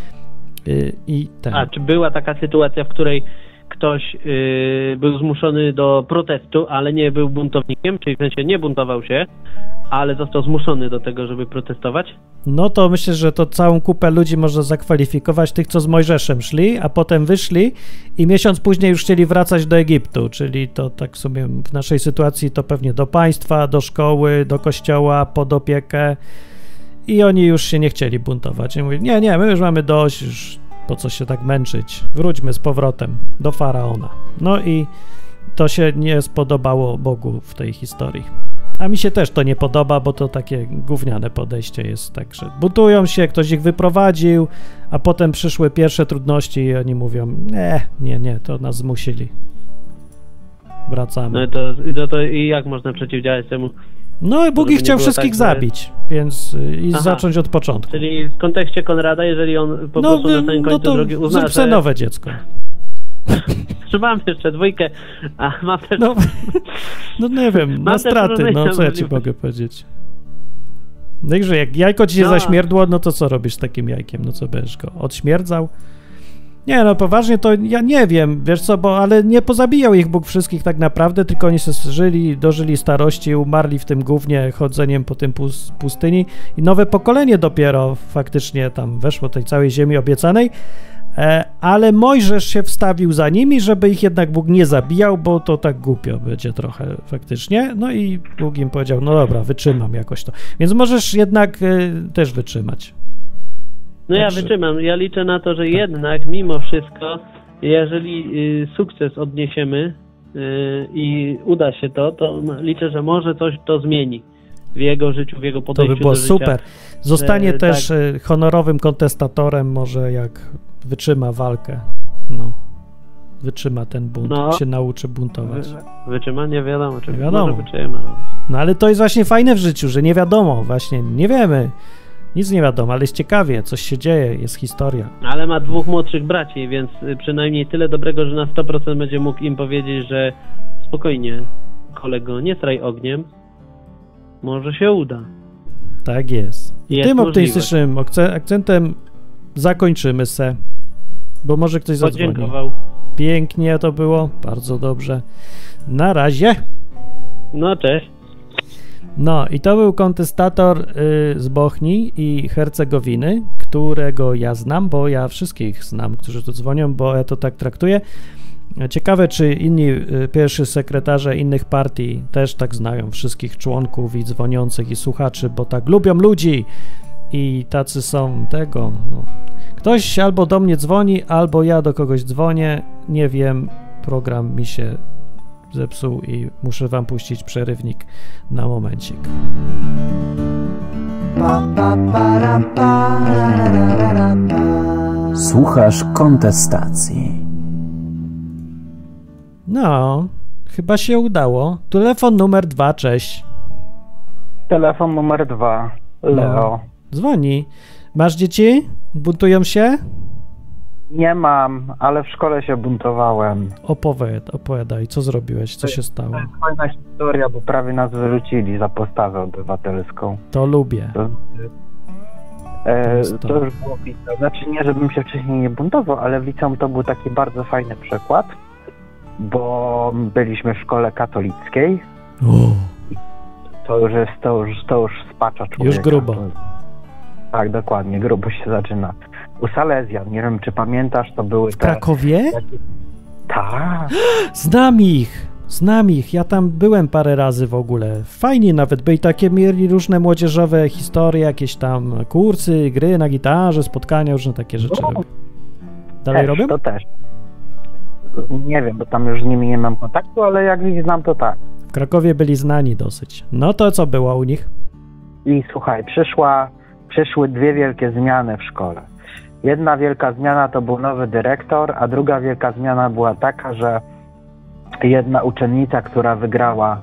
A czy była taka sytuacja, w której ktoś był zmuszony do protestu, ale nie był buntownikiem, czyli w sensie nie buntował się, ale został zmuszony do tego, żeby protestować? No to myślę, że to całą kupę ludzi można zakwalifikować, tych, co z Mojżeszem szli, a potem wyszli i miesiąc później już chcieli wracać do Egiptu, czyli to tak sobie w naszej sytuacji to pewnie do państwa, do szkoły, do kościoła, pod opiekę i oni już się nie chcieli buntować. I mówili, nie, my już mamy dość, już po co się tak męczyć, wróćmy z powrotem do Faraona. No i to się nie spodobało Bogu w tej historii. A mi się też to nie podoba, bo to takie gówniane podejście jest, tak, że buntują się, ktoś ich wyprowadził, a potem przyszły pierwsze trudności i oni mówią, nie, to nas zmusili. Wracamy. No to i jak można przeciwdziałać temu? No Bóg ich chciał wszystkich tak, zabić, więc zacząć od początku. Czyli w kontekście Konrada, jeżeli on po prostu na samym końcu drogi uzna, zrób sobie nowe dziecko. Mam jeszcze dwójkę, a mam też... No nie wiem, na straty, co ja ci mogę powiedzieć. Także jak jajko ci się zaśmierdło, no to co robisz z takim jajkiem? No co będziesz go odśmierdzał? Nie, no poważnie to ja nie wiem, wiesz co, ale nie pozabijał ich Bóg wszystkich tak naprawdę, tylko oni sobie dożyli starości, umarli w tym gównie chodzeniem po tym pustyni i nowe pokolenie dopiero faktycznie tam weszło tej całej ziemi obiecanej, ale Mojżesz się wstawił za nimi, żeby ich jednak Bóg nie zabijał, bo to tak głupio będzie trochę faktycznie, no i Bóg im powiedział, no dobra, wytrzymam jakoś to, więc możesz jednak też wytrzymać. No ja Także- wytrzymam. Ja liczę na to, że jednak mimo wszystko, jeżeli sukces odniesiemy i uda się to liczę, że może coś to zmieni w jego życiu, w jego To podejściu by było do życia. super. Zostanie Tak. też honorowym kontestatorem, może jak wytrzyma walkę. No. Wytrzyma ten bunt, No. się nauczy buntować. Wytrzyma? Nie wiadomo, czy Nie wiadomo. może wytrzyma. No ale to jest właśnie fajne w życiu, że nie wiadomo, właśnie nie wiemy. Nic nie wiadomo, ale jest ciekawie, coś się dzieje, jest historia. Ale ma 2 młodszych braci, więc przynajmniej tyle dobrego, że na 100% będzie mógł im powiedzieć, że spokojnie, kolego, nie traj ogniem, może się uda. Tak jest. I Jest tym możliwe. optymistycznym akcentem zakończymy se, bo może ktoś zadzwoni. Podziękował. Pięknie to było, bardzo dobrze. Na razie. No cześć. No i to był kontestator z Bochni i Hercegowiny, którego ja znam, bo ja wszystkich znam, którzy tu dzwonią, bo ja to tak traktuję. Ciekawe, czy inni pierwszy sekretarze innych partii też tak znają wszystkich członków i dzwoniących i słuchaczy, bo tak lubią ludzi i tacy są tego. No. Ktoś albo do mnie dzwoni, albo ja do kogoś dzwonię, nie wiem, program mi się zepsuł i muszę wam puścić przerywnik na momencik. Słuchasz kontestacji. No, chyba się udało. Telefon numer 2, cześć. Telefon numer 2. Leo. Dzwoni. Masz dzieci? Buntują się? Nie mam, ale w szkole się buntowałem. Opowiadaj, co zrobiłeś, co się stało? To jest fajna historia, bo prawie nas wyrzucili za postawę obywatelską. To lubię. To, to już było w liceum. Znaczy nie, żebym się wcześniej nie buntował, ale w liceum to był taki bardzo fajny przykład, bo byliśmy w szkole katolickiej. To już spacza człowieka. Już grubo. Tak, dokładnie, grubo się zaczyna. U Salezjan, nie wiem czy pamiętasz, to były W Krakowie? Tak. Znam ich, ja tam byłem parę razy w ogóle. Fajnie nawet byli, takie mieli różne młodzieżowe historie, jakieś tam kursy, gry na gitarze, spotkania, różne takie rzeczy robią. Dalej też, robią? To też. Nie wiem, bo tam już z nimi nie mam kontaktu, ale jak ich znam, to tak. W Krakowie byli znani dosyć. No to co było u nich? I słuchaj, przyszły 2 wielkie zmiany w szkole. Jedna wielka zmiana to był nowy dyrektor, a druga wielka zmiana była taka, że jedna uczennica, która wygrała,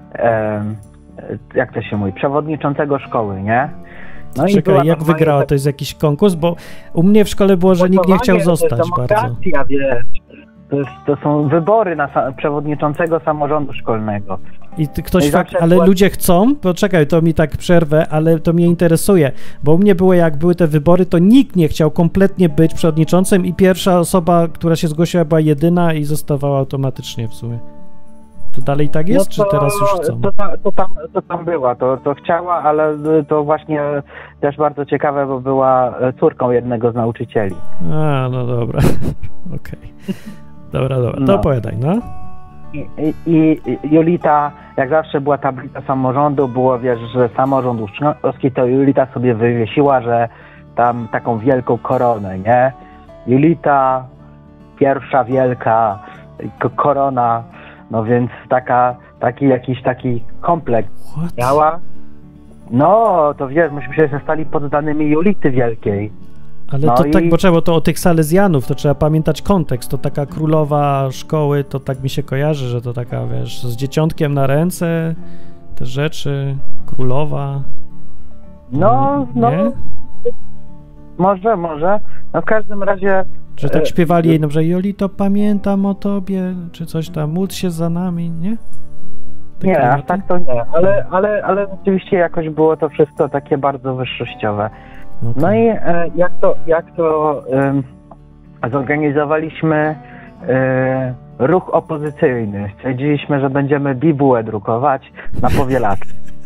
jak to się mówi, przewodniczącego szkoły, nie? No Czekaj, jak normalnie wygrała? To jest jakiś konkurs? Bo u mnie w szkole było, że nikt nie chciał zostać to jest bardzo. demokracja, wiesz. To są wybory na przewodniczącego samorządu szkolnego. I ktoś I zawsze ale była- ludzie chcą? Poczekaj, to mi tak przerwę, ale to mnie interesuje, bo u mnie było, jak były te wybory, to nikt nie chciał kompletnie być przewodniczącym i pierwsza osoba, która się zgłosiła, była jedyna i zostawała automatycznie w sumie. To dalej tak jest, czy teraz już chcą? To tam była, to chciała, ale to właśnie też bardzo ciekawe, bo była córką jednego z nauczycieli. A, no dobra. Okej. Dobra. To No. opowiadaj, no. I Julita, jak zawsze była tablica samorządu, było, wiesz, że samorząd uczniowski, to Julita sobie wywiesiła, że tam taką wielką koronę, nie? Julita, pierwsza wielka korona, no więc jakiś taki kompleks What? miała. No, to wiesz, myśmy się stali poddanymi Julity Wielkiej. Ale No to tak, i- bo trzeba, to o tych Salezjanów, to trzeba pamiętać kontekst, to taka królowa szkoły, to tak mi się kojarzy, że to taka, wiesz, z dzieciątkiem na ręce, te rzeczy, królowa. No, Nie? może. No w każdym razie... Że tak śpiewali jej, no, że Jolito, pamiętam o tobie, czy coś tam, módl się za nami, nie? Te Nie, aż klimaty? tak to nie, ale rzeczywiście jakoś było to wszystko takie bardzo wyższościowe. Okay. No i jak to zorganizowaliśmy ruch opozycyjny. Stwierdziliśmy, że będziemy bibułę drukować na powielacze.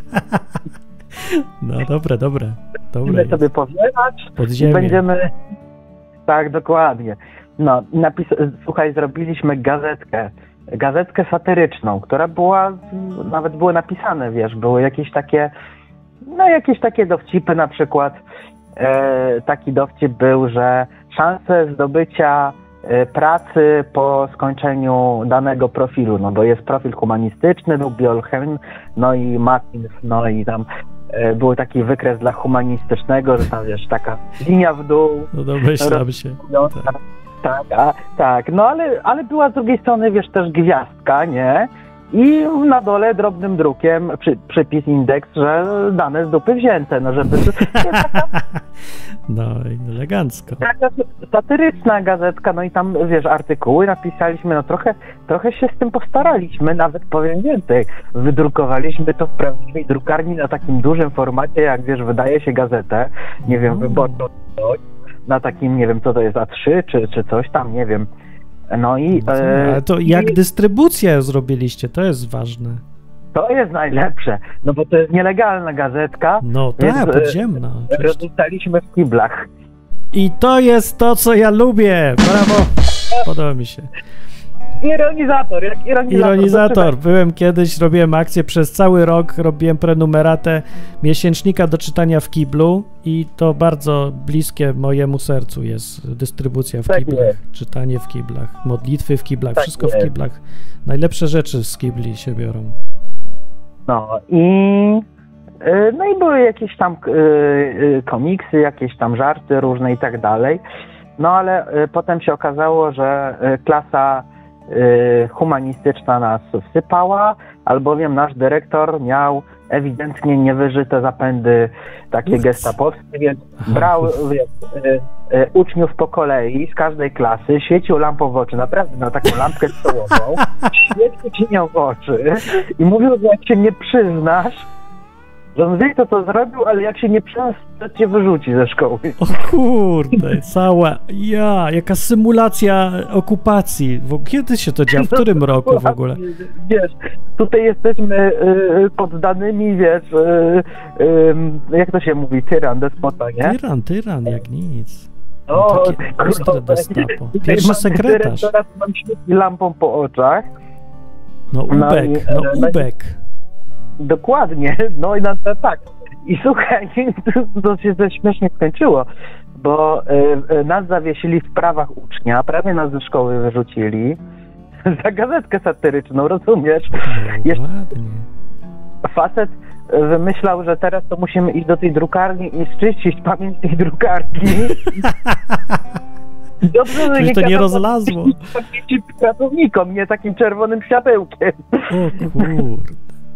No dobre. Będziemy sobie powielać i Podziemie. będziemy... Tak, dokładnie. No, słuchaj, zrobiliśmy gazetkę satyryczną, która była, nawet były napisane, wiesz, były jakieś takie dowcipy na przykład, taki dowcip był, że szanse zdobycia pracy po skończeniu danego profilu, no bo jest profil humanistyczny lub biochemiczny, no i matins, no i tam był taki wykres dla humanistycznego, że tam wiesz, taka linia w dół. No domyślam się. Tak, no ale była z drugiej strony, wiesz, też gwiazdka, nie? I na dole drobnym drukiem przypis indeks, że dane z dupy wzięte, no żeby... No i elegancko. Taka satyryczna gazetka, no i tam, wiesz, artykuły napisaliśmy, no trochę się z tym postaraliśmy, nawet powiem więcej. Wydrukowaliśmy to w prawdziwej drukarni na takim dużym formacie, jak wiesz, wydaje się gazetę, nie wiem, wyborczą, na takim, nie wiem, co to jest, A3 czy coś tam, nie wiem. No i... Ale to jak dystrybucję zrobiliście, to jest ważne. To jest najlepsze, no bo to jest nielegalna gazetka. No tak, podziemna. Rozrzucaliśmy w kiblach. I to jest to, co ja lubię. Brawo. Podoba mi się. Ironizator, jak ironizator. Byłem kiedyś, robiłem akcję przez cały rok, robiłem prenumeratę miesięcznika do czytania w kiblu i to bardzo bliskie mojemu sercu jest dystrybucja w kiblach, czytanie w kiblach, modlitwy w kiblach, wszystko w kiblach. Najlepsze rzeczy z kibli się biorą. No i były jakieś tam komiksy, jakieś tam żarty różne i tak dalej. No ale potem się okazało, że klasa humanistyczna nas wsypała, albowiem nasz dyrektor miał ewidentnie niewyżyte zapędy takie gestapowskie, więc brał uczniów po kolei z każdej klasy, świecił lampą w oczy, naprawdę na taką lampkę stołową, świecił ci nią w oczy i mówił, że jak się nie przyznasz, że on wie, co zrobił, ale jak się nie przyznasz, to cię wyrzuci ze szkoły. O kurde, cała, jaka symulacja okupacji. Kiedy się to działo? W którym roku w ogóle? Wiesz, tutaj jesteśmy poddanymi, wiesz, jak to się mówi, tyran, despota, nie? Tyran, jak nic. No, ostre gestapo. Pierwszy sekretarz. Teraz mam świeci lampą po oczach. No Ubek. Dokładnie, no i tak. I słuchaj, to się to śmiesznie skończyło, bo nas zawiesili w prawach ucznia, prawie nas ze szkoły wyrzucili za gazetkę satyryczną, rozumiesz? Ładnie. Facet wymyślał, że teraz to musimy iść do tej drukarni i zczyścić pamięć tej drukarki. Dobrze, że to nie rozlazło. Pracownikom, nie takim czerwonym światełkiem. O kurde.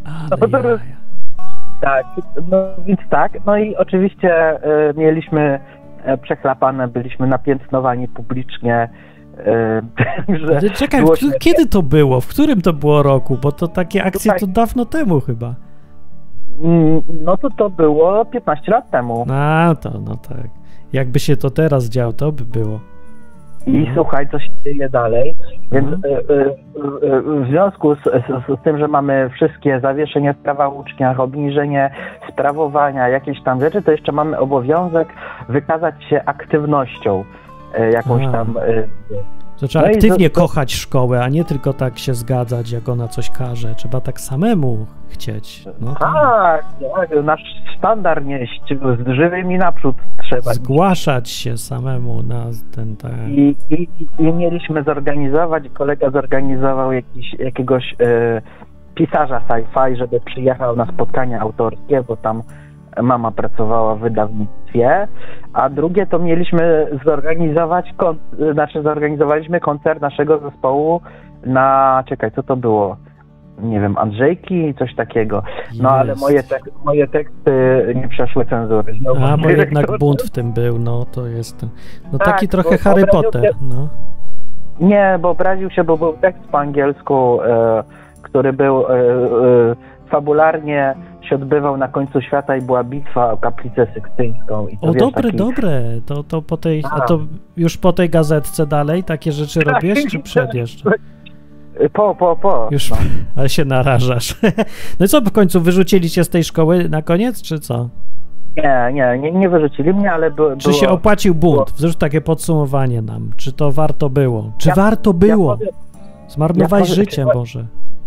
Tak, no więc tak, no i oczywiście mieliśmy przechlapane, byliśmy napiętnowani publicznie. Że czekaj, kiedy to było? W którym to było roku? Bo to takie akcje to dawno temu chyba. No to było 15 lat temu. No tak. Jakby się to teraz działo, to by było. I słuchaj, co się dzieje dalej. Więc w związku z tym, że mamy wszystkie zawieszenia w prawach uczniach, obniżenie sprawowania, jakieś tam rzeczy, to jeszcze mamy obowiązek wykazać się aktywnością jakąś tam. To trzeba aktywnie kochać szkołę, a nie tylko tak się zgadzać, jak ona coś każe. Trzeba tak samemu chcieć. No, tak, nasz standard nieść, z żywymi naprzód trzeba. Zgłaszać się samemu na ten... I mieliśmy zorganizować, kolega zorganizował jakiegoś pisarza sci-fi, żeby przyjechał na spotkanie autorskie, bo tam mama pracowała w wydawnictwie, a drugie to mieliśmy zorganizowaliśmy koncert naszego zespołu na, co to było? Nie wiem, Andrzejki, coś takiego. No ale moje teksty nie przeszły cenzury. Bo jednak bunt w tym był, no to jest... No tak, taki trochę Harry Potter, no. Nie, bo obraził się, bo był tekst po angielsku, który był fabularnie się odbywał na końcu świata i była bitwa o kaplicę sykstyńską. I to, o, dobre. To po tej, a to już po tej gazetce dalej takie rzeczy robisz, czy przed jeszcze? Po. Już, ale się narażasz. No i co, w końcu wyrzucili cię z tej szkoły na koniec, czy co? Nie wyrzucili mnie, ale Czy się opłacił bunt? Zrób takie podsumowanie nam. Czy to warto było? Czy warto było? Zmarnowałeś życie, Boże.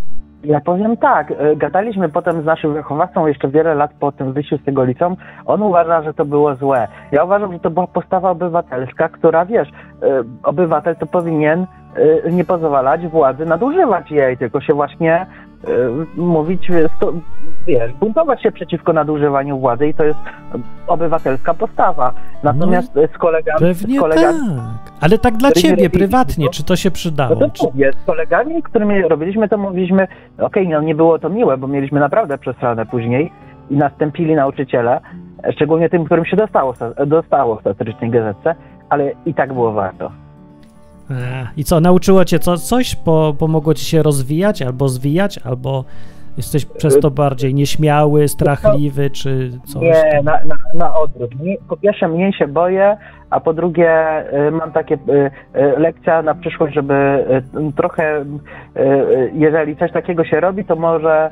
Ja powiem tak, gadaliśmy potem z naszym wychowawcą jeszcze wiele lat po tym wyjściu z tego liceum. On uważa, że to było złe. Ja uważam, że to była postawa obywatelska, która, wiesz, obywatel to powinien nie pozwalać władzy nadużywać jej, tylko się właśnie mówić, wiesz, buntować się przeciwko nadużywaniu władzy i to jest obywatelska postawa. Natomiast z kolegami... Pewnie tak, ale tak dla ciebie, prywatnie, czy to się przydało? No to mówię, z kolegami, którymi robiliśmy to, mówiliśmy, okej, no nie było to miłe, bo mieliśmy naprawdę przesrane później i następili nauczyciele, szczególnie tym, którym się dostało w Satyrycznej Gazetce, ale i tak było warto. I co, nauczyło cię coś? Pomogło ci się rozwijać, albo zwijać, albo jesteś przez to bardziej nieśmiały, strachliwy, czy coś? Nie, na odwrót. Po pierwsze, mniej się boję, a po drugie mam takie lekcja na przyszłość, żeby trochę, jeżeli coś takiego się robi, to może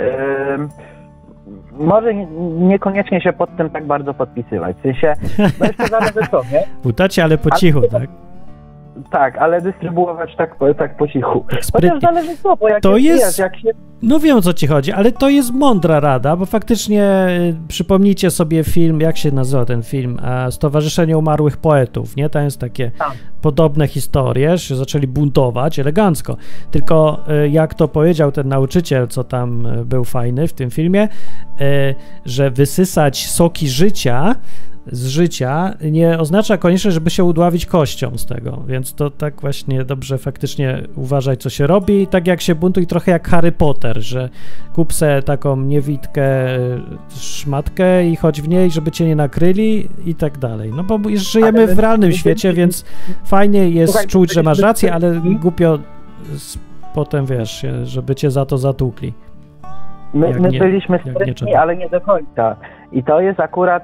niekoniecznie się pod tym tak bardzo podpisywać. W sensie, no jeszcze zależy co, nie? Butacie, ale po cichu, tak? Tak, ale dystrybuować tak po cichu. Sprytnie. Chociaż zależy co, bo jak to jest... Jak się... No wiem, o co ci chodzi, ale to jest mądra rada, bo faktycznie przypomnijcie sobie film, jak się nazywa ten film? Stowarzyszenie Umarłych Poetów, nie? Tam jest takie podobne historie, że zaczęli buntować elegancko. Tylko jak to powiedział ten nauczyciel, co tam był fajny w tym filmie, że wysysać soki z życia nie oznacza koniecznie, żeby się udławić kością z tego, więc to tak właśnie dobrze faktycznie uważać, co się robi, tak jak się buntuj, trochę jak Harry Potter, że kup se taką niewidkę szmatkę i chodź w niej, żeby cię nie nakryli i tak dalej, no bo żyjemy w realnym świecie, więc fajnie jest czuć, że masz rację, ale głupio potem, wiesz, żeby cię za to zatłukli. My byliśmy sprytni, ale nie do końca. I to jest akurat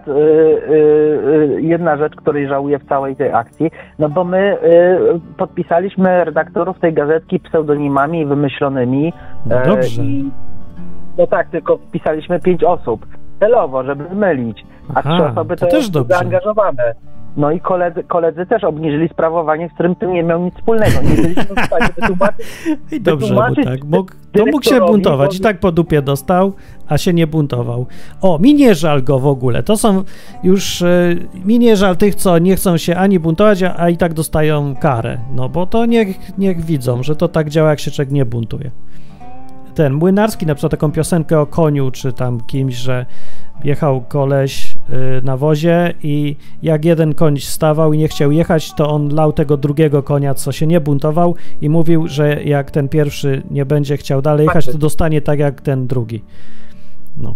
jedna rzecz, której żałuję w całej tej akcji, no bo my podpisaliśmy redaktorów tej gazetki pseudonimami wymyślonymi. No dobrze. No tak, tylko wpisaliśmy 5 osób. Celowo, żeby mylić. A 3 osoby to też dobrze. Zaangażowane. No i koledzy też obniżyli sprawowanie, z którym tym nie miał nic wspólnego. Nie byliśmy w stanie wytłumaczyć. I dobrze, bo tak. Mógł się buntować. I tak po dupie dostał, a się nie buntował. O, mi nie żal go w ogóle. To są już... mi nie żal tych, co nie chcą się ani buntować, a i tak dostają karę. No bo to niech widzą, że to tak działa, jak się człowiek nie buntuje. Ten Młynarski napisał taką piosenkę o koniu, czy tam kimś, że jechał koleś na wozie i jak jeden koń stawał i nie chciał jechać, to on lał tego drugiego konia, co się nie buntował i mówił, że jak ten pierwszy nie będzie chciał dalej jechać, to dostanie tak jak ten drugi. No.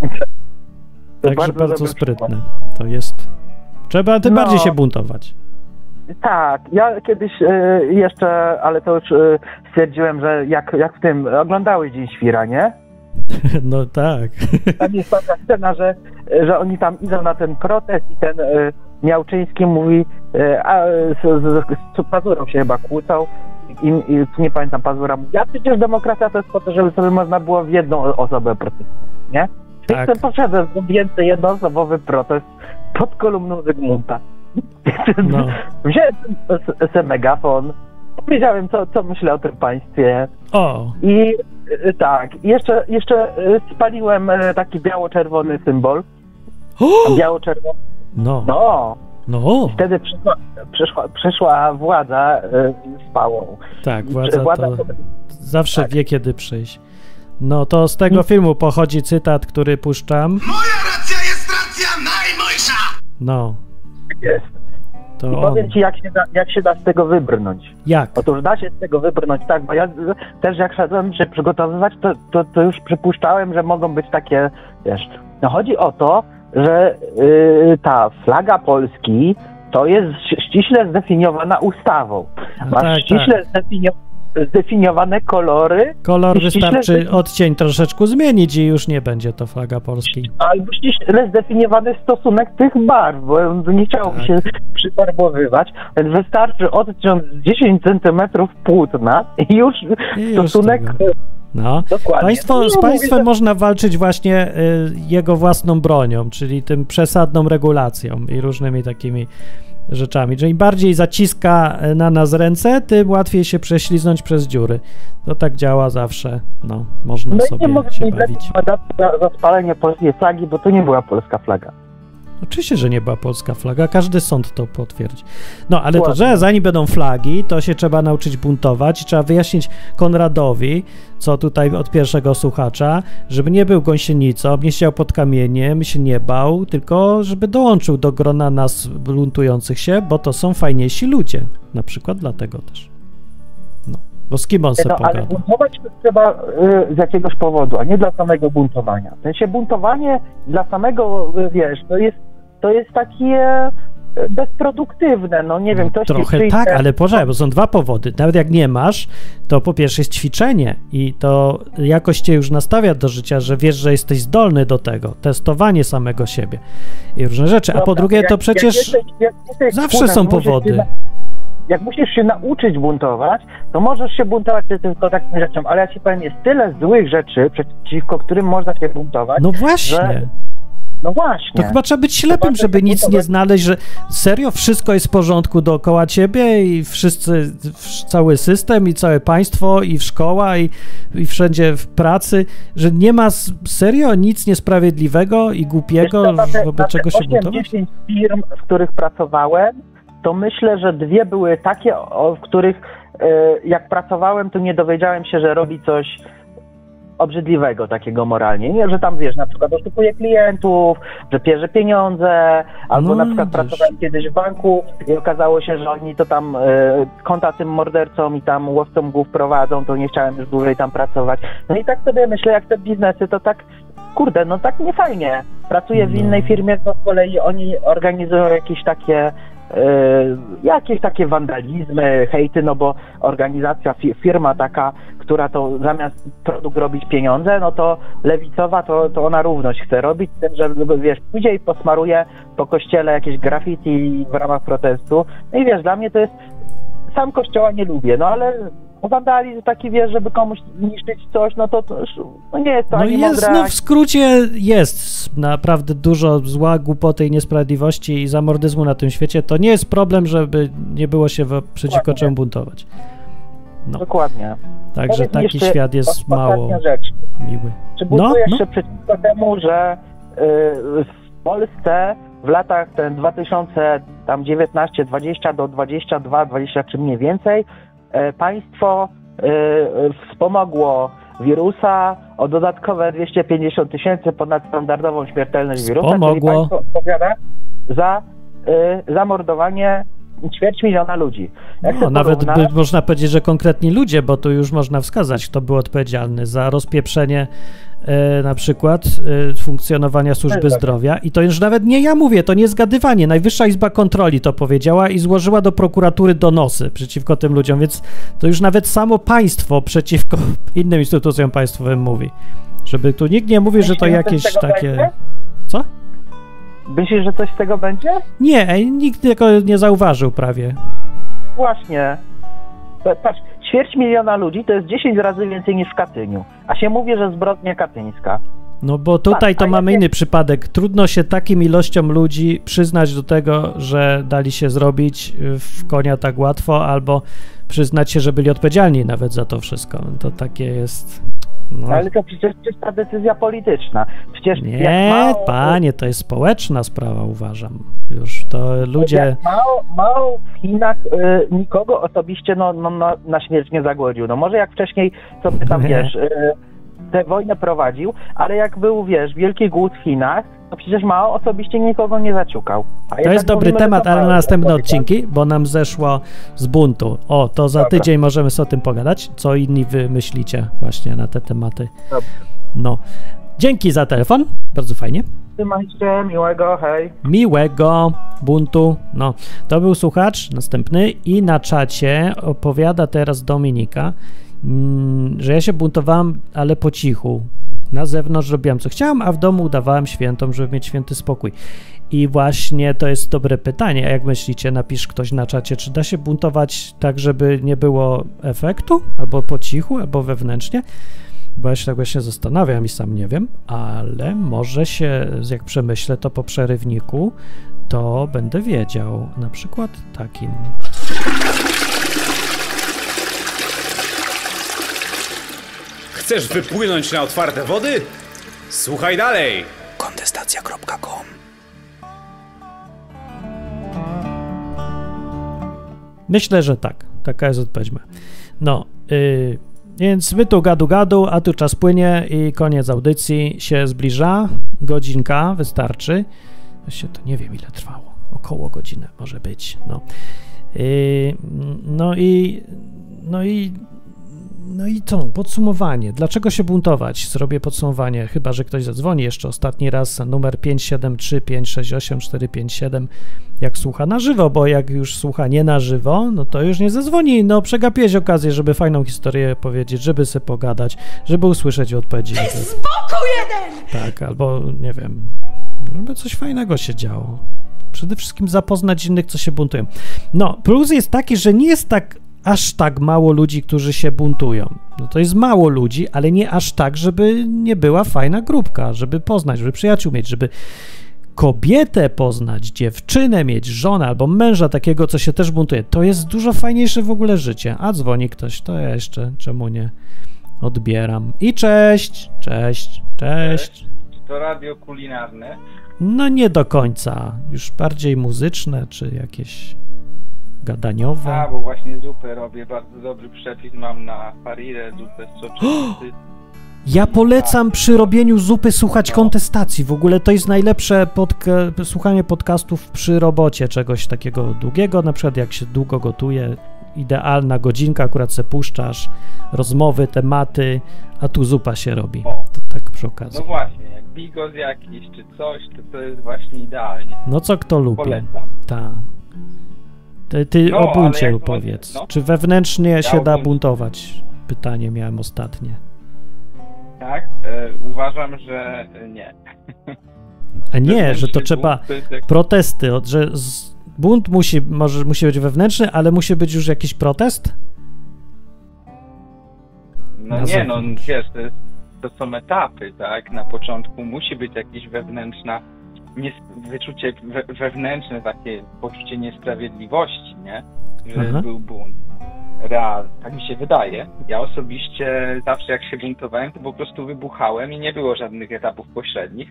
Także bardzo sprytne to jest. Trzeba tym bardziej się buntować. Tak, ja kiedyś jeszcze, ale to już stwierdziłem, że jak w tym, oglądałeś Dzień Świra, nie? No tak. Tam jest taka scena, że oni tam idą na ten protest i ten Miałczyński mówi, z Pazurą się chyba kłócą i nie pamiętam, Pazura mówi, a przecież demokracja to jest po to, żeby sobie można było w jedną osobę protestować, nie? Tak. Więc poszedłem w więcej jednoosobowy protest pod kolumną Zygmunta. No. Wziąłem sobie megafon, powiedziałem, co myślę o tym państwie. O. I tak, jeszcze spaliłem taki biało-czerwony symbol. Biało-czerwony. No. Wtedy przyszła władza z pałą. Tak, władza to zawsze wie, kiedy przyjść. No to z tego filmu pochodzi cytat, który puszczam. Moja racja jest racja najmojsza! No. Jest. To i powiem ci, jak się da z tego wybrnąć. Jak? Otóż da się z tego wybrnąć, tak, bo ja też jak szedłem się przygotowywać, to już przypuszczałem, że mogą być takie, wiesz, no chodzi o to, że ta flaga Polski to jest ściśle zdefiniowana ustawą. Ma ściśle zdefiniowane kolory. Kolor wystarczy odcień troszeczkę zmienić i już nie będzie to flaga Polski. Albo ściśle zdefiniowany stosunek tych barw, bo nie chciałoby się przyfarbowywać, więc wystarczy odciąć 10 cm płótna i już stosunek No. Dokładnie. Z państwem można walczyć właśnie jego własną bronią, czyli tym przesadną regulacją i różnymi takimi rzeczami. Że im bardziej zaciska na nas ręce, tym łatwiej się prześliznąć przez dziury. To tak działa zawsze. No, można sobie się bawić. Za spalenie polskiej flagi, bo to nie była polska flaga. Oczywiście, że nie była polska flaga, każdy sąd to potwierdzi. No, ale to, że zanim będą flagi, to się trzeba nauczyć buntować i trzeba wyjaśnić Konradowi, co tutaj od pierwszego słuchacza, żeby nie był gąsienicą, nie siedział pod kamieniem, się nie bał, tylko żeby dołączył do grona nas buntujących się, bo to są fajniejsi ludzie. Na przykład dlatego też. No, bo z kim on se pogada? Ale buntować to trzeba z jakiegoś powodu, a nie dla samego buntowania. W sensie buntowanie dla samego, wiesz, to jest takie bezproduktywne, no nie wiem, ktoś trochę przyjdzie... tak, ale poczekaj, bo są dwa powody. Nawet jak nie masz, to po pierwsze jest ćwiczenie i to jakoś cię już nastawia do życia, że wiesz, że jesteś zdolny do tego, testowanie samego siebie i różne rzeczy, a po drugie to przecież zawsze są powody. Jak musisz się nauczyć buntować, to możesz się buntować tylko takim rzeczom, ale ja ci powiem, jest tyle złych rzeczy, przeciwko którym można się buntować. No właśnie. No właśnie. To chyba trzeba być ślepym, żeby nic nie znaleźć, że serio wszystko jest w porządku dookoła ciebie i wszyscy, cały system i całe państwo i szkoła i wszędzie w pracy, że nie ma serio nic niesprawiedliwego i głupiego, wobec czego się buntować? 8-10 firm, w których pracowałem, to myślę, że dwie były takie, w których jak pracowałem, to nie dowiedziałem się, że robi coś obrzydliwego takiego moralnie. Nie, że tam, wiesz, na przykład oszukuje klientów, że pierze pieniądze, albo na przykład pracowałem kiedyś w banku i okazało się, że oni to tam konta tym mordercom i tam łowcom głów prowadzą, to nie chciałem już dłużej tam pracować. No i tak sobie myślę, jak te biznesy, to tak, kurde, no tak niefajnie. Pracuję w innej firmie, to z kolei oni organizują jakieś takie wandalizmy, hejty, no bo organizacja, firma taka, która to zamiast produkt robić pieniądze, no to lewicowa, to ona równość chce robić, tym, że wiesz, pójdzie i posmaruje po kościele jakieś graffiti w ramach protestu. No i wiesz, dla mnie to jest, sam kościoła nie lubię, no ale wandalizm taki, wiesz, żeby komuś zniszczyć coś, no to no nie jest to ani mądre. No w skrócie jest naprawdę dużo zła, głupoty i niesprawiedliwości i zamordyzmu na tym świecie. To nie jest problem, żeby nie było się przeciwko czemu buntować. No. Dokładnie. Także taki świat jest mało miły. Czy buntujesz się przeciwko temu, że w Polsce w latach 2019, 20 do 22, 23 mniej więcej państwo wspomogło wirusa o dodatkowe 250 000 ponad standardową śmiertelność wirusa, czyli państwo odpowiada za zamordowanie 250 000 ludzi. Nawet można powiedzieć, że konkretni ludzie, bo tu już można wskazać, kto był odpowiedzialny za rozpieprzenie na przykład funkcjonowania służby zdrowia i to już nawet nie ja mówię, to nie zgadywanie. Najwyższa Izba Kontroli to powiedziała i złożyła do prokuratury donosy przeciwko tym ludziom, więc to już nawet samo państwo przeciwko innym instytucjom państwowym mówi. Żeby tu nikt nie mówił, że to jakieś takie... Będzie? Co? Myślisz, że coś z tego będzie? Nie, nikt tego nie zauważył prawie. Właśnie. Patrz, 250 000 ludzi to jest 10 razy więcej niż w Katyniu, a się mówi, że zbrodnia katyńska. No bo tutaj to mamy inny przypadek. Trudno się takim ilościom ludzi przyznać do tego, że dali się zrobić w konia tak łatwo, albo przyznać się, że byli odpowiedzialni nawet za to wszystko. To takie jest... No. Ale to przecież czysta decyzja polityczna. Przecież nie, panie, to jest społeczna sprawa, uważam. Już to ludzie... Mało w Chinach nikogo osobiście na śmierć nie zagłodził. No może jak wcześniej sobie tam, wiesz, tę wojnę prowadził, ale jak był, wiesz, wielki głód w Chinach, to przecież Mao osobiście nikogo nie zaciukał. To jest dobry temat, ale na następne odcinki, bo nam zeszło z buntu. O, to za tydzień możemy sobie o tym pogadać, co inni wy myślicie właśnie na te tematy. Dobrze. No. Dzięki za telefon, bardzo fajnie. Trzymajcie, miłego, hej. Miłego buntu. No, to był słuchacz następny i na czacie opowiada teraz Dominika, że ja się buntowałem, ale po cichu. Na zewnątrz robiłem co chciałem, a w domu udawałem świętom, żeby mieć święty spokój. I właśnie to jest dobre pytanie. A jak myślicie, napisz ktoś na czacie, czy da się buntować tak, żeby nie było efektu? Albo po cichu, albo wewnętrznie? Bo ja się tak właśnie zastanawiam i sam nie wiem, ale może się, jak przemyślę to po przerywniku, to będę wiedział. Na przykład takim. Chcesz wypłynąć na otwarte wody? Słuchaj dalej! Kontestacja.com. Myślę, że tak. Taka jest odpowiedź. No, więc my tu gadu, a tu czas płynie i koniec audycji się zbliża. Godzinka wystarczy. Właściwie to nie wiem, ile trwało. Około godziny może być. No i co? Podsumowanie. Dlaczego się buntować? Zrobię podsumowanie, chyba że ktoś zadzwoni jeszcze ostatni raz. Numer 573-568-457, jak słucha na żywo, bo jak już słucha nie na żywo, no to już nie zadzwoni. No przegapiłeś okazję, żeby fajną historię powiedzieć, żeby sobie pogadać, żeby usłyszeć odpowiedzi. Spokój jeden! Tak, albo nie wiem, żeby coś fajnego się działo. Przede wszystkim zapoznać innych, co się buntują. No, plus jest taki, że nie jest aż tak mało ludzi, którzy się buntują. No to jest mało ludzi, ale nie aż tak, żeby nie była fajna grupka, żeby poznać, żeby przyjaciół mieć, żeby kobietę poznać, dziewczynę mieć, żonę albo męża takiego, co się też buntuje. To jest dużo fajniejsze w ogóle życie. A dzwoni ktoś, to ja jeszcze, czemu nie? Odbieram. I cześć. Czy to radio kulinarne? No nie do końca. Już bardziej muzyczne, czy jakieś gadaniowe. A, bo właśnie zupę robię, bardzo dobry przepis mam na farirę, zupę z soczysty. Ja polecam przy robieniu zupy słuchać kontestacji. W ogóle to jest najlepsze słuchanie podcastów przy robocie, czegoś takiego długiego, na przykład jak się długo gotuje, idealna godzinka, akurat se puszczasz, rozmowy, tematy, a tu zupa się robi. To tak przy okazji. No właśnie, jak bigos jakiś czy coś, to jest właśnie idealnie. No co kto lubi. Polecam. Tak. Ty o buncie powiedz. Czy wewnętrznie się da buntować? Pytanie miałem ostatnie. Tak, uważam, że nie. A nie, że to trzeba protesty, że bunt musi być wewnętrzny, ale musi być już jakiś protest? No nie, no wiesz, to są etapy, tak? Na początku musi być jakaś wewnętrzna wyczucie wewnętrzne, takie poczucie niesprawiedliwości, nie? Że był bunt. Tak mi się wydaje. Ja osobiście zawsze jak się buntowałem, to po prostu wybuchałem i nie było żadnych etapów pośrednich.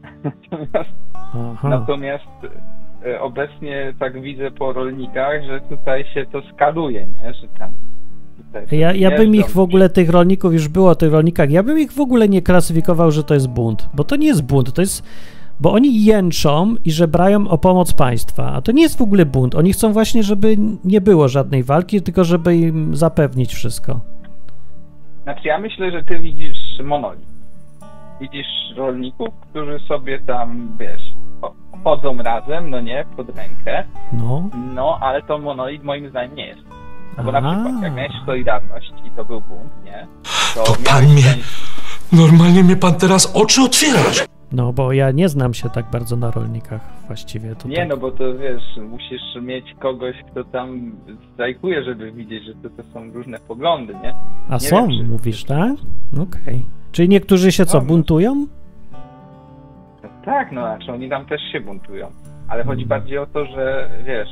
Natomiast obecnie tak widzę po rolnikach, że tutaj się to skaluje, nie? Że tam ja bym ich w ogóle, tych rolników, już było o tych rolnikach, ja bym ich w ogóle nie klasyfikował, że to jest bunt, bo to nie jest bunt, to jest, bo oni jęczą i żebrają o pomoc państwa, a to nie jest w ogóle bunt, oni chcą właśnie, żeby nie było żadnej walki, tylko żeby im zapewnić wszystko. Znaczy ja myślę, że ty widzisz monolit. Widzisz rolników, którzy sobie tam, wiesz, chodzą razem, no nie, pod rękę, no ale to monolit moim zdaniem nie jest. No bo na przykład, jak miałeś Solidarność i to był bunt, nie? To pan mnie... Normalnie mnie pan teraz oczy otwierasz. No, bo ja nie znam się tak bardzo na rolnikach właściwie. To nie, tak... no bo to wiesz, musisz mieć kogoś, kto tam strajkuje, żeby widzieć, że to są różne poglądy, nie? A nie są, wiem, mówisz, tak? Okej. Czyli niektórzy się co, buntują? No, tak, no znaczy oni tam też się buntują. Ale chodzi bardziej o to, że wiesz...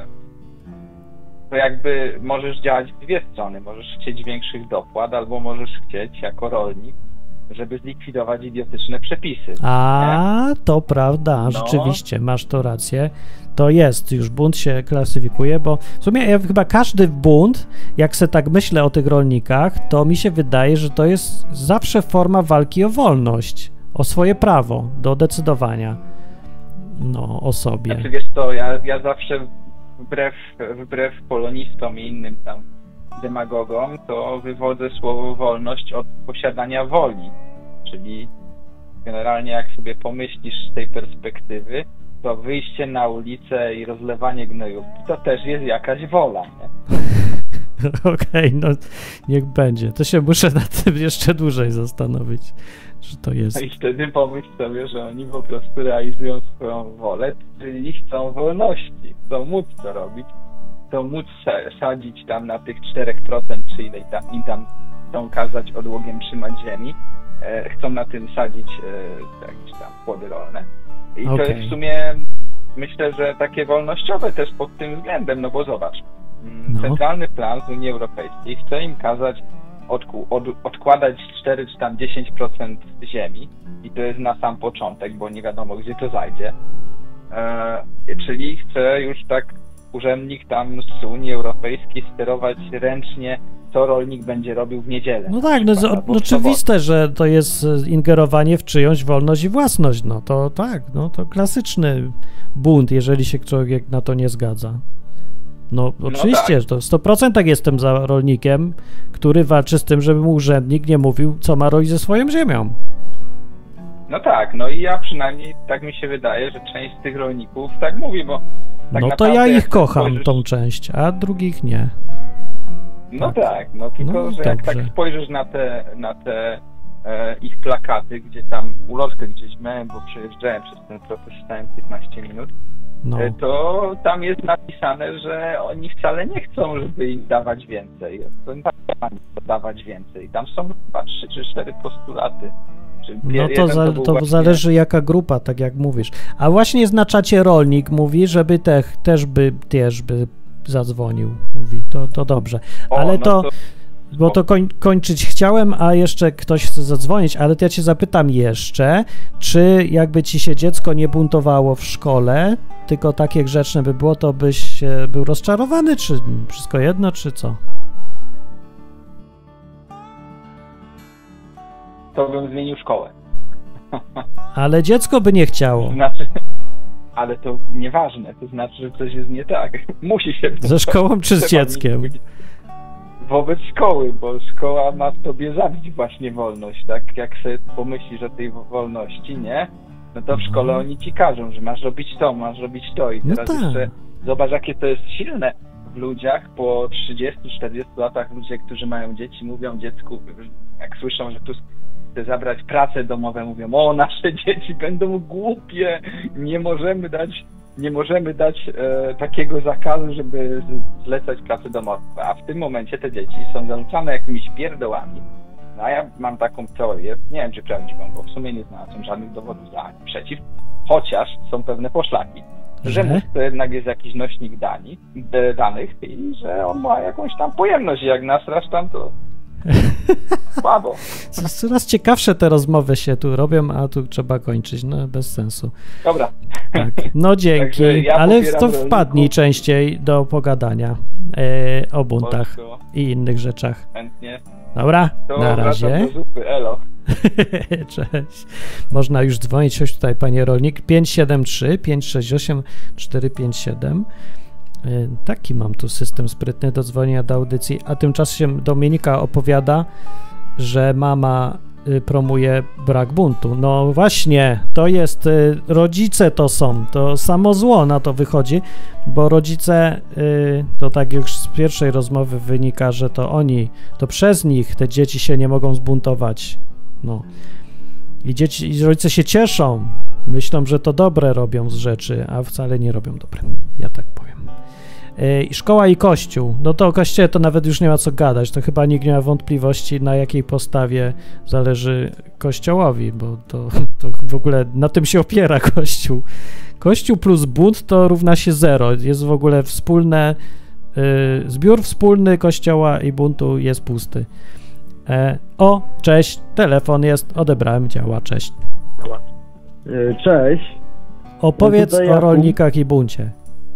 to jakby możesz działać w dwie strony. Możesz chcieć większych dopłat, albo możesz chcieć jako rolnik, żeby zlikwidować idiotyczne przepisy. To prawda, rzeczywiście, masz to rację. To jest, już bunt się klasyfikuje, bo w sumie chyba każdy bunt, jak se tak myślę o tych rolnikach, to mi się wydaje, że to jest zawsze forma walki o wolność, o swoje prawo do decydowania o sobie. Znaczy wiesz co, ja zawsze wbrew polonistom i innym tam demagogom, to wywodzę słowo wolność od posiadania woli. Czyli generalnie jak sobie pomyślisz z tej perspektywy, to wyjście na ulicę i rozlewanie gnojówki to też jest jakaś wola, nie? Okej, no niech będzie. To się muszę nad tym jeszcze dłużej zastanowić, że to jest... I wtedy pomyśl sobie, że oni po prostu realizują swoją wolę, czyli chcą wolności, chcą móc to robić, chcą móc sadzić tam na tych 4%, czy ile im tam chcą kazać odłogiem trzymać ziemi, chcą na tym sadzić jakieś tam płody rolne. I to jest w sumie, myślę, że takie wolnościowe też pod tym względem, no bo zobacz, centralny plan z Unii Europejskiej chce im kazać odkładać 4 czy tam 10% ziemi i to jest na sam początek, bo nie wiadomo gdzie to zajdzie. Czyli chce już tak urzędnik tam z Unii Europejskiej sterować ręcznie, co rolnik będzie robił w niedzielę. No tak, no oczywiste, że to jest ingerowanie w czyjąś wolność i własność, no to tak, no to klasyczny bunt, jeżeli się człowiek na to nie zgadza. No oczywiście, no tak. To w 100% jestem za rolnikiem, który walczy z tym, żeby mu urzędnik nie mówił, co ma robić ze swoją ziemią. No tak, no i ja przynajmniej tak mi się wydaje, że część z tych rolników tak mówi, bo tak no to ja ich kocham, tą część, a drugich nie. No tak, no tylko, że jak tak spojrzysz na te ich plakaty, gdzie tam ulotkę gdzieś miałem, bo przejeżdżałem przez ten protest, stałem 15 minut, to tam jest napisane, że oni wcale nie chcą, żeby im dawać więcej. To im dawać więcej. Tam są chyba 3 czy 4 postulaty. No to właśnie... zależy jaka grupa, tak jak mówisz. A właśnie jest na czacie rolnik, mówi, żeby też by zadzwonił. Mówi, to dobrze. Ale bo to kończyć chciałem, a jeszcze ktoś chce zadzwonić, ale to ja cię zapytam jeszcze, czy jakby ci się dziecko nie buntowało w szkole, tylko takie grzeczne by było, to byś był rozczarowany, czy wszystko jedno, czy co? To bym zmienił szkołę. Ale dziecko by nie chciało. Ale to nieważne, to znaczy, że coś jest nie tak. Musi się... Ze szkołą czy z dzieckiem? Wobec szkoły, bo szkoła ma w tobie zabić właśnie wolność, tak? Jak sobie pomyślisz o tej wolności, nie? No to w szkole oni ci każą, że masz robić to, masz robić to i teraz jeszcze zobacz, jakie to jest silne w ludziach. Po 30-40 latach ludzie, którzy mają dzieci, mówią dziecku, jak słyszą, że tu chce zabrać prace domowe, mówią, o, nasze dzieci będą głupie, nie możemy dać takiego zakazu, żeby zlecać prace domowe. A w tym momencie te dzieci są zarzucane jakimiś pierdołami. No a ja mam taką teorię, nie wiem czy prawdziwą, bo w sumie nie znalazłem żadnych dowodów za ani przeciw, chociaż są pewne poszlaki, że mózg to jednak jest jakiś nośnik danych i że on ma jakąś tam pojemność i jak nasrasz tam, to słabo. Coraz ciekawsze te rozmowy się tu robią, a tu trzeba kończyć, no bez sensu. Dobra. Tak. No dzięki, ja ale to wpadnij częściej do pogadania o buntach i innych rzeczach. Chętnie. Dobra, to na razie. Do zupy, elo. Cześć. Można już dzwonić, chodź tutaj panie rolnik, 573 568 457. Taki mam tu system sprytny do dzwonienia do audycji, a tymczasem Dominika opowiada, że mama promuje brak buntu. No właśnie, to jest, rodzice to samo zło na to wychodzi, bo rodzice, to tak już z pierwszej rozmowy wynika, że to przez nich te dzieci się nie mogą zbuntować. No. I rodzice się cieszą, myślą, że to dobre robią z rzeczy, a wcale nie robią dobre. Ja tak powiem. Szkoła i kościół. No to o kościele to nawet już nie ma co gadać. To chyba nikt nie ma wątpliwości, na jakiej postawie zależy kościołowi, bo to w ogóle na tym się opiera kościół. Kościół plus bunt to równa się 0. Jest w ogóle zbiór wspólny kościoła i buntu jest pusty. Cześć, telefon jest, odebrałem, działa, cześć. Cześć. Opowiedz o rolnikach i buncie.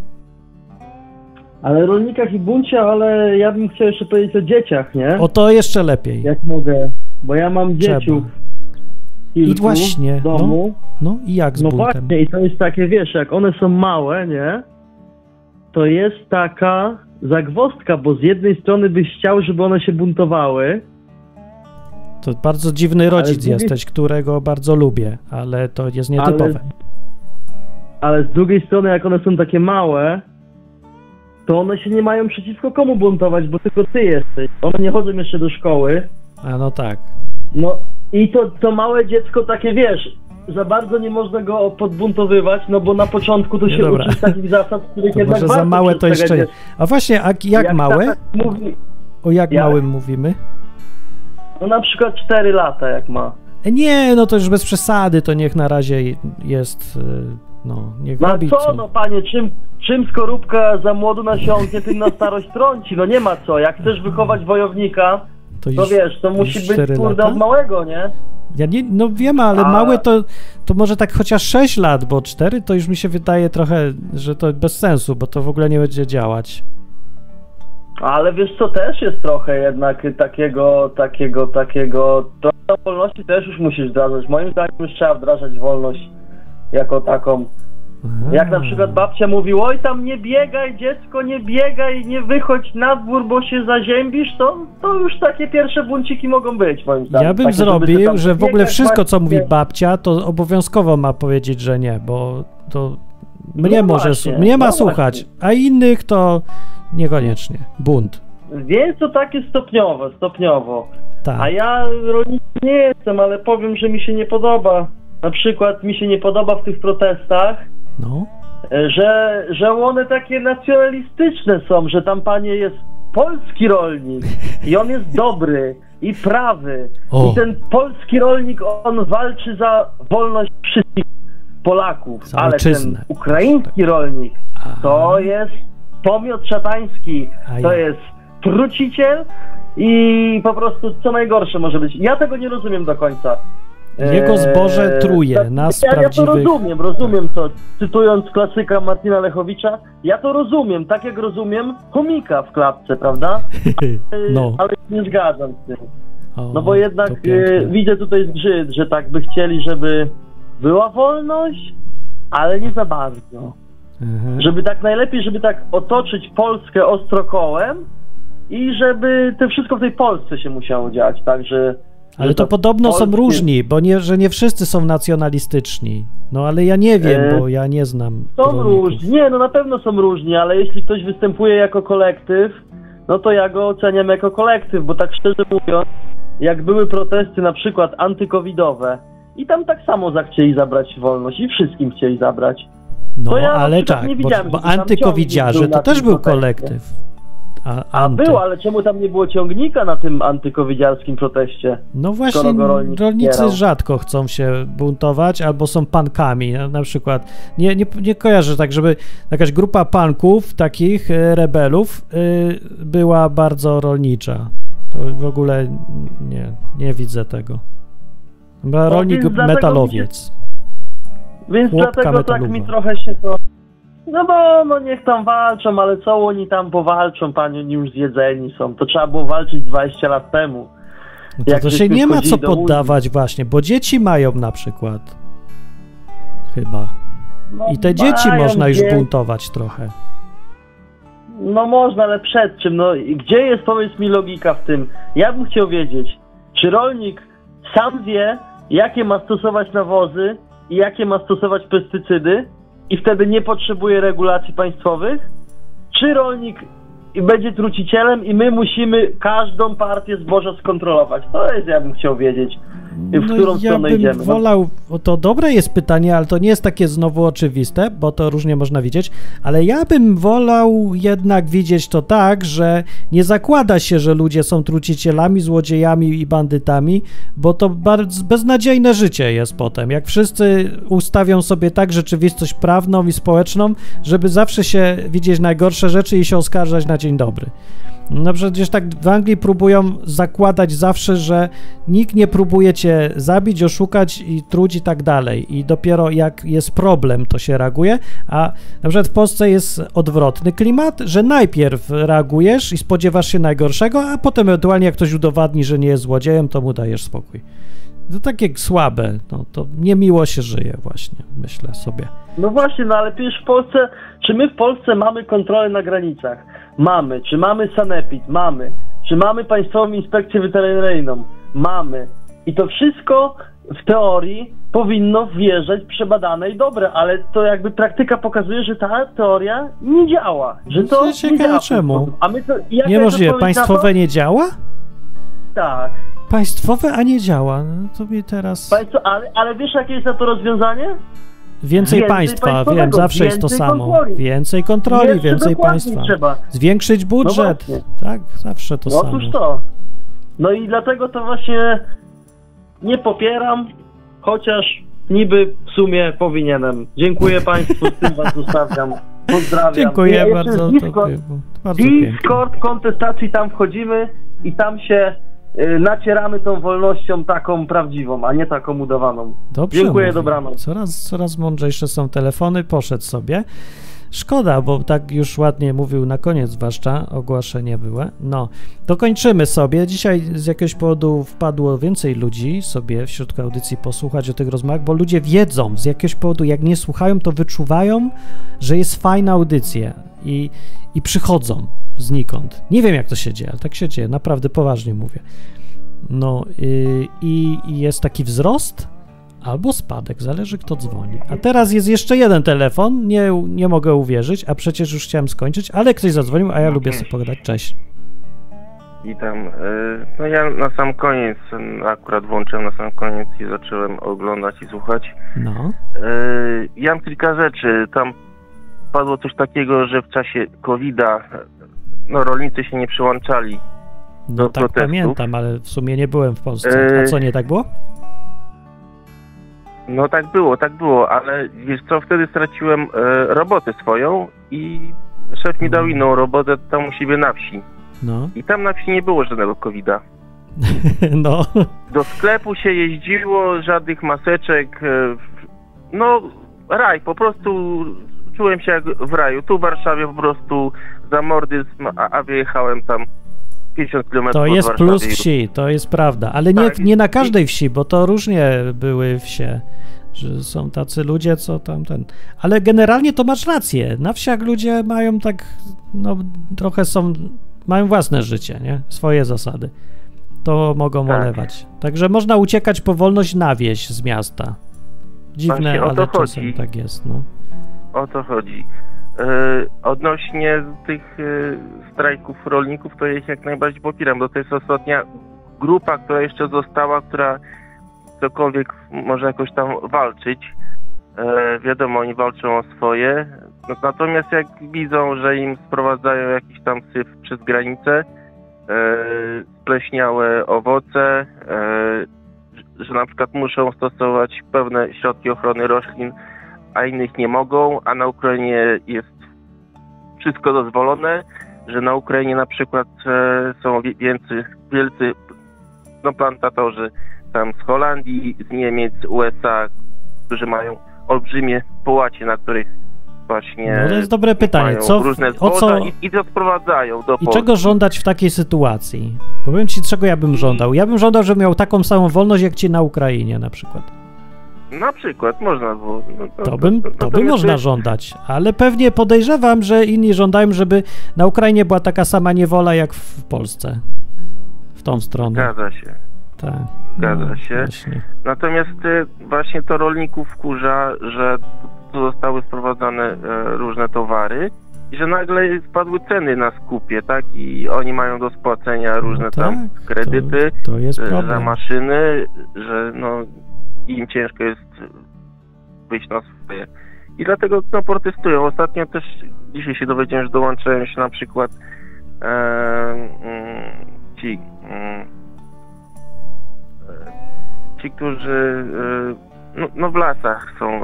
Ale rolnikach i buncie, ale ja bym chciał jeszcze powiedzieć o dzieciach, nie? O to jeszcze lepiej. Jak mogę, bo ja mam dzieciów i właśnie, w domu. No i jak z buntem? No właśnie, i to jest takie, wiesz, jak one są małe, nie? To jest taka zagwozdka, bo z jednej strony byś chciał, żeby one się buntowały. To bardzo dziwny rodzic jesteś, którego bardzo lubię, ale to jest nietypowe. Ale z drugiej strony, jak one są takie małe, to one się nie mają przeciwko komu buntować, bo tylko ty jesteś. One nie chodzą jeszcze do szkoły. A no tak. No i to małe dziecko takie, wiesz, za bardzo nie można go podbuntowywać, no bo na początku to się uczy takich zasad, których to jednak może za małe to jeszcze nie. A właśnie, jak małe? O jak małym mówimy? No na przykład 4 lata jak ma. Nie, no to już bez przesady, to niech na razie jest, no, niech No robi co, no panie, czym skorupka za młodu nasiąknie, tym na starość trąci, no nie ma co. Jak chcesz wychować wojownika, to wiesz, to musi być kurde od małego, nie? Ja nie, no wiem, ale małe to może tak chociaż 6 lat, bo 4 to już mi się wydaje trochę, że to bez sensu, bo to w ogóle nie będzie działać. Ale wiesz co, też jest trochę jednak takiego trochę wolności też już musisz wdrażać. Moim zdaniem już trzeba wdrażać wolność jako taką. Jak na przykład babcia mówi, oj tam nie biegaj dziecko, nie biegaj, nie wychodź na dwór, bo się zaziębisz, to już takie pierwsze bunciki mogą być, moim zdaniem. Ja bym takie, zrobił, że w ogóle wszystko, co mówi babcia, to obowiązkowo ma powiedzieć, że nie, bo to mnie mnie ma słuchać, a innych to niekoniecznie. Bunt. Więc to takie stopniowo. Tak. A ja rolnikiem nie jestem, ale powiem, że mi się nie podoba. Na przykład mi się nie podoba w tych protestach, że one takie nacjonalistyczne są, że tam, panie, jest polski rolnik i on jest dobry i prawy. I ten polski rolnik, on walczy za wolność wszystkich Polaków, ale ten ukraiński rolnik to jest pomiot szatański, to jest truciciel i po prostu co najgorsze może być. Ja tego nie rozumiem do końca. Jego zboże truje nas prawdziwych... Ja to rozumiem to, cytując klasyka Martina Lechowicza, ja to rozumiem, tak jak rozumiem chomika w klatce, prawda? Ale nie zgadzam z tym. No bo jednak widzę tutaj zgrzyt, że tak by chcieli, żeby była wolność, ale nie za bardzo. Żeby tak najlepiej, żeby tak otoczyć Polskę ostrokołem i żeby to wszystko w tej Polsce się musiało dziać, także... Ale to podobno są różni, bo że nie wszyscy są nacjonalistyczni. No ale ja nie wiem, bo ja nie znam. Są różni, nie, no na pewno są różni, ale jeśli ktoś występuje jako kolektyw, no to ja go oceniam jako kolektyw, bo tak szczerze mówiąc, jak były protesty na przykład antykowidowe i tam tak samo zachcieli zabrać wolność i wszystkim chcieli zabrać. No ja ale tak, bo antykowidziarze to też był kolektyw. Był, ale czemu tam nie było ciągnika na tym antykowidziarskim proteście? No właśnie, rolnicy rzadko chcą się buntować, albo są pankami, na przykład. Nie kojarzę tak, żeby jakaś grupa panków, takich rebelów, była bardzo rolnicza. To w ogóle nie widzę tego. Chyba rolnik metalowiec. Więc dlatego tak mi trochę się to... No niech tam walczą, ale co oni tam powalczą, panie, oni już zjedzeni są. To trzeba było walczyć 20 lat temu. No to się nie ma co poddawać właśnie, bo dzieci mają na przykład. Chyba. I te dzieci można już buntować trochę. No można, ale przed czym? No gdzie jest, powiedz mi, logika w tym? Ja bym chciał wiedzieć, czy rolnik sam wie, jakie ma stosować nawozy i jakie ma stosować pestycydy, i wtedy nie potrzebuje regulacji państwowych? Czy rolnik będzie trucicielem i my musimy każdą partię zboża skontrolować? To jest, ja bym chciał wiedzieć, w którą stronę idziemy. Ja bym wolał, to dobre jest pytanie, ale to nie jest takie znowu oczywiste, bo to różnie można widzieć, ale ja bym wolał jednak widzieć to tak, że nie zakłada się, że ludzie są trucicielami, złodziejami i bandytami, bo to bardzo beznadziejne życie jest potem. Jak wszyscy ustawią sobie tak rzeczywistość prawną i społeczną, żeby zawsze się widzieć najgorsze rzeczy i się oskarżać na dzień dobry. No przecież tak w Anglii próbują zakładać zawsze, że nikt nie próbuje cię zabić, oszukać i truć i tak dalej. I dopiero jak jest problem, to się reaguje, a na przykład w Polsce jest odwrotny klimat, że najpierw reagujesz i spodziewasz się najgorszego, a potem ewentualnie jak ktoś udowadni, że nie jest złodziejem, to mu dajesz spokój. To takie słabe, no to niemiło się żyje właśnie, myślę sobie. No właśnie, no ale przecież w Polsce, czy my w Polsce mamy kontrolę na granicach? Mamy. Czy mamy sanepid? Mamy. Czy mamy Państwową Inspekcję Weterynaryjną? Mamy. I to wszystko w teorii powinno wjeżdżać przebadane i dobre, ale to jakby praktyka pokazuje, że ta teoria nie działa. Że to nie działa. Czemu? A my to, niemożliwe. Państwowe nie działa? Tak. Państwowe, a nie działa. No to mi teraz... Ale wiesz, jakie jest na to rozwiązanie? Więcej państwa, wiem, zawsze jest to samo. Więcej kontroli, więcej państwa. Trzeba. Zwiększyć budżet. No tak, zawsze to samo. Otóż to. No i dlatego to właśnie nie popieram, chociaż niby w sumie powinienem. Dziękuję Państwu, z tym Was zostawiam. Pozdrawiam. Dziękuję bardzo. Discord kontestacji, tam wchodzimy i tam się nacieramy tą wolnością taką prawdziwą, a nie taką udawaną. Dobrze. Dziękuję, mówi. dobranoc. Coraz mądrzejsze są telefony, poszedł sobie. Szkoda, bo tak już ładnie mówił na koniec, zwłaszcza ogłoszenie było. No, dokończymy sobie. Dzisiaj z jakiegoś powodu wpadło więcej ludzi sobie w środku audycji posłuchać o tych rozmowach, bo ludzie wiedzą z jakiegoś powodu, jak nie słuchają, to wyczuwają, że jest fajna audycja i przychodzą znikąd. Nie wiem, jak to się dzieje, ale tak się dzieje, naprawdę poważnie mówię. No i jest taki wzrost albo spadek, zależy kto dzwoni. A teraz jest jeszcze jeden telefon, nie mogę uwierzyć, a przecież już chciałem skończyć, ale ktoś zadzwonił, a ja lubię sobie pogadać. Cześć. Witam. No ja na sam koniec, akurat włączyłem na sam koniec i zacząłem oglądać i słuchać. No. Ja mam kilka rzeczy. Tam padło coś takiego, że w czasie COVID-a rolnicy się nie przyłączali do tak protestów. Pamiętam, ale w sumie nie byłem w Polsce. A co, nie tak było? No tak było, ale wiesz co, wtedy straciłem robotę swoją i szef mi dał inną robotę tam u siebie na wsi. No. I tam na wsi nie było żadnego COVID-a. No. Do sklepu się jeździło, żadnych maseczek. No raj, po prostu czułem się jak w raju. Tu w Warszawie po prostu zamordyzm, a wyjechałem tam 50 km od Warszawy. To jest plus wsi, to jest prawda, ale nie na każdej wsi, bo to różnie były wsie, że są tacy ludzie, co tam ale generalnie to masz rację, na wsiach ludzie mają tak, no trochę mają własne życie, nie? Swoje zasady, to mogą olewać, także można uciekać po wolność na wieś z miasta. Dziwne, ale czasem tak jest, no. O to chodzi. Odnośnie tych strajków rolników, to ja ich jak najbardziej popieram, bo to jest ostatnia grupa, która jeszcze została, która cokolwiek może jakoś tam walczyć. Wiadomo, oni walczą o swoje. Natomiast jak widzą, że im sprowadzają jakiś tam syf przez granicę, spleśniałe owoce, że na przykład muszą stosować pewne środki ochrony roślin, a innych nie mogą, a na Ukrainie jest wszystko dozwolone, że na Ukrainie na przykład są wielcy plantatorzy tam z Holandii, z Niemiec, USA, którzy mają olbrzymie połacie, na których właśnie no to jest dobre pytanie. I to sprowadzają do Polski. I czego żądać w takiej sytuacji? Powiem ci, czego ja bym żądał. Ja bym żądał, żeby miał taką samą wolność, jak ci na Ukrainie na przykład. Na przykład, można było. To by można żądać, ale pewnie podejrzewam, że inni żądają, żeby na Ukrainie była taka sama niewola jak w Polsce. W tą stronę. Zgadza się. Tak. Zgadza się. Właśnie. Natomiast właśnie to rolników wkurza, że tu zostały sprowadzane różne towary i że nagle spadły ceny na skupie, tak? I oni mają do spłacenia różne tam kredyty to jest za maszyny, że im ciężko jest wyjść na swoje. I dlatego protestują. Ostatnio też, dzisiaj się dowiedziałem, że dołączają się na przykład ci, którzy w lasach są.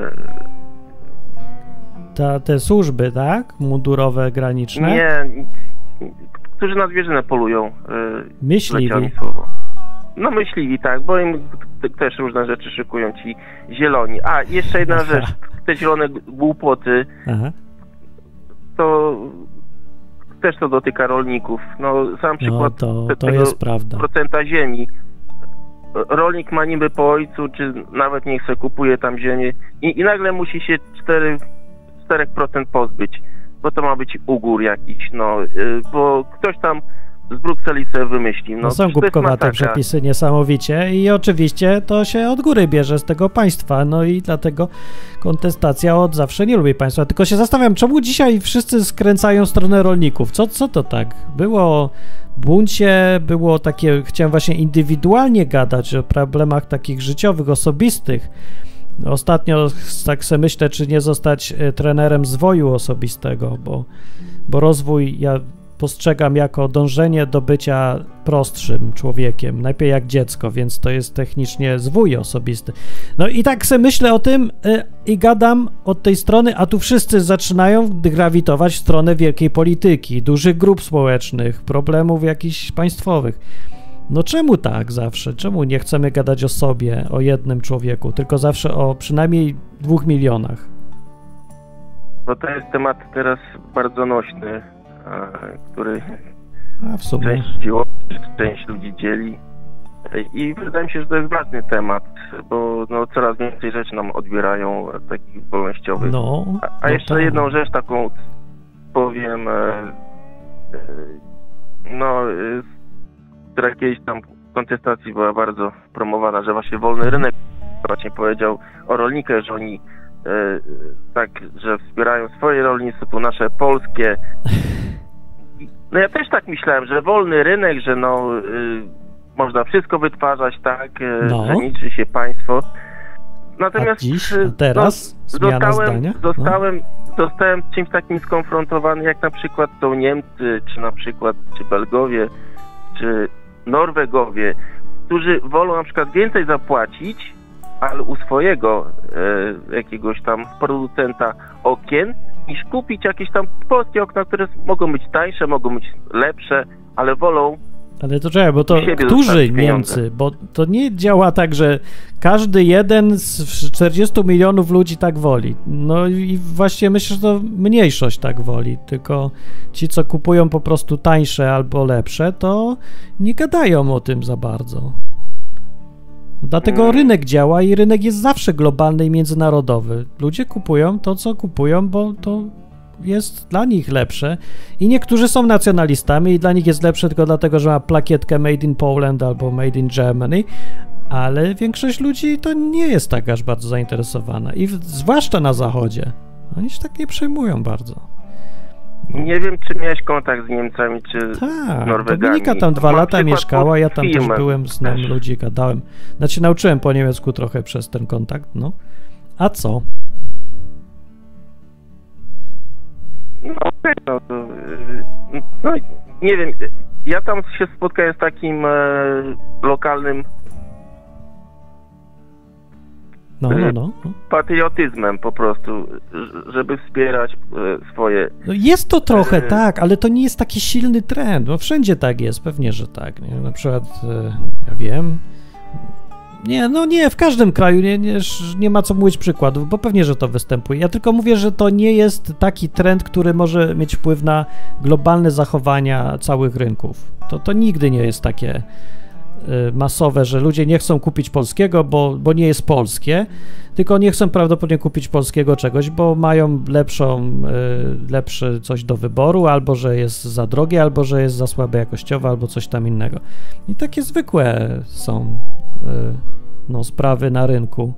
Te służby, tak? Mundurowe, graniczne? Nie, którzy na zwierzynę polują. Myśliwi. No myśliwi, tak, bo im też różne rzeczy szykują ci zieloni. A, jeszcze jedna rzecz, te zielone głupoty, to też to dotyka rolników. Sam przykład to jest prawda. Procenta ziemi. Rolnik ma niby po ojcu, czy nawet niech se kupuje tam ziemię i nagle musi się 4% pozbyć, bo to ma być ugór jakiś, bo ktoś tam z Brukseli sobie wymyśli. Są głupkowate przepisy niesamowicie i oczywiście to się od góry bierze z tego państwa, i dlatego kontestacja od zawsze nie lubi państwa, tylko się zastanawiam, czemu dzisiaj wszyscy skręcają w stronę rolników, co to tak? Było buncie, było takie, chciałem właśnie indywidualnie gadać o problemach takich życiowych, osobistych. Ostatnio tak sobie myślę, czy nie zostać trenerem zwoju osobistego, bo rozwój, ja postrzegam jako dążenie do bycia prostszym człowiekiem, najpierw jak dziecko, więc to jest technicznie zwój osobisty. No i tak sobie myślę o tym i gadam od tej strony, a tu wszyscy zaczynają grawitować w stronę wielkiej polityki, dużych grup społecznych, problemów jakichś państwowych. No czemu tak zawsze? Czemu nie chcemy gadać o sobie, o jednym człowieku, tylko zawsze o przynajmniej 2 milionach? Bo to jest temat teraz bardzo nośny, który w sumie część ludzi dzieli. I wydaje mi się, że to jest ważny temat, bo no, coraz więcej rzeczy nam odbierają takich wolnościowych. A jeszcze tak. jedną rzecz taką powiem, która kiedyś tam w kontestacji była bardzo promowana, że właśnie wolny rynek właśnie powiedział o rolnikach, że oni tak, że wspierają swoje rolnictwo, tu nasze polskie. No ja też tak myślałem, że wolny rynek, że można wszystko wytwarzać, tak, że liczy się państwo. Natomiast teraz zostałem z czymś takim skonfrontowany, jak na przykład są Niemcy, czy Belgowie, czy Norwegowie, którzy wolą na przykład więcej zapłacić, ale u swojego jakiegoś tam producenta okien, niż kupić jakieś tam polskie okna, które mogą być tańsze, mogą być lepsze, ale wolą. Ale to czekaj, bo to którzy Niemcy? Bo to nie działa tak, że każdy jeden z 40 milionów ludzi tak woli. No i właściwie myślę, że to mniejszość tak woli, tylko ci, co kupują po prostu tańsze albo lepsze, to nie gadają o tym za bardzo. Dlatego rynek działa i rynek jest zawsze globalny i międzynarodowy. Ludzie kupują to, co kupują, bo to jest dla nich lepsze i niektórzy są nacjonalistami i dla nich jest lepsze tylko dlatego, że ma plakietkę Made in Poland albo Made in Germany, ale większość ludzi to nie jest tak aż bardzo zainteresowana i zwłaszcza na zachodzie. Oni się tak nie przejmują bardzo. Nie wiem, czy miałeś kontakt z Niemcami, czy z Norwegami. Dominika tam 2 lata mieszkała, ja tam też byłem, znam ludzi, gadałem. Znaczy nauczyłem po niemiecku trochę przez ten kontakt, no. A co? No, nie wiem, ja tam się spotkałem z takim lokalnym patriotyzmem po prostu, żeby wspierać swoje... No jest to trochę tak, ale to nie jest taki silny trend. No wszędzie tak jest, pewnie, że tak. Nie? Na przykład, ja wiem... Nie, w każdym kraju nie ma co mówić przykładów, bo pewnie, że to występuje. Ja tylko mówię, że to nie jest taki trend, który może mieć wpływ na globalne zachowania całych rynków. To nigdy nie jest takie masowe, że ludzie nie chcą kupić polskiego, bo nie jest polskie, tylko nie chcą prawdopodobnie kupić polskiego czegoś, bo mają lepsze coś do wyboru, albo że jest za drogie, albo że jest za słabe jakościowo, albo coś tam innego. I takie zwykłe są sprawy na rynku.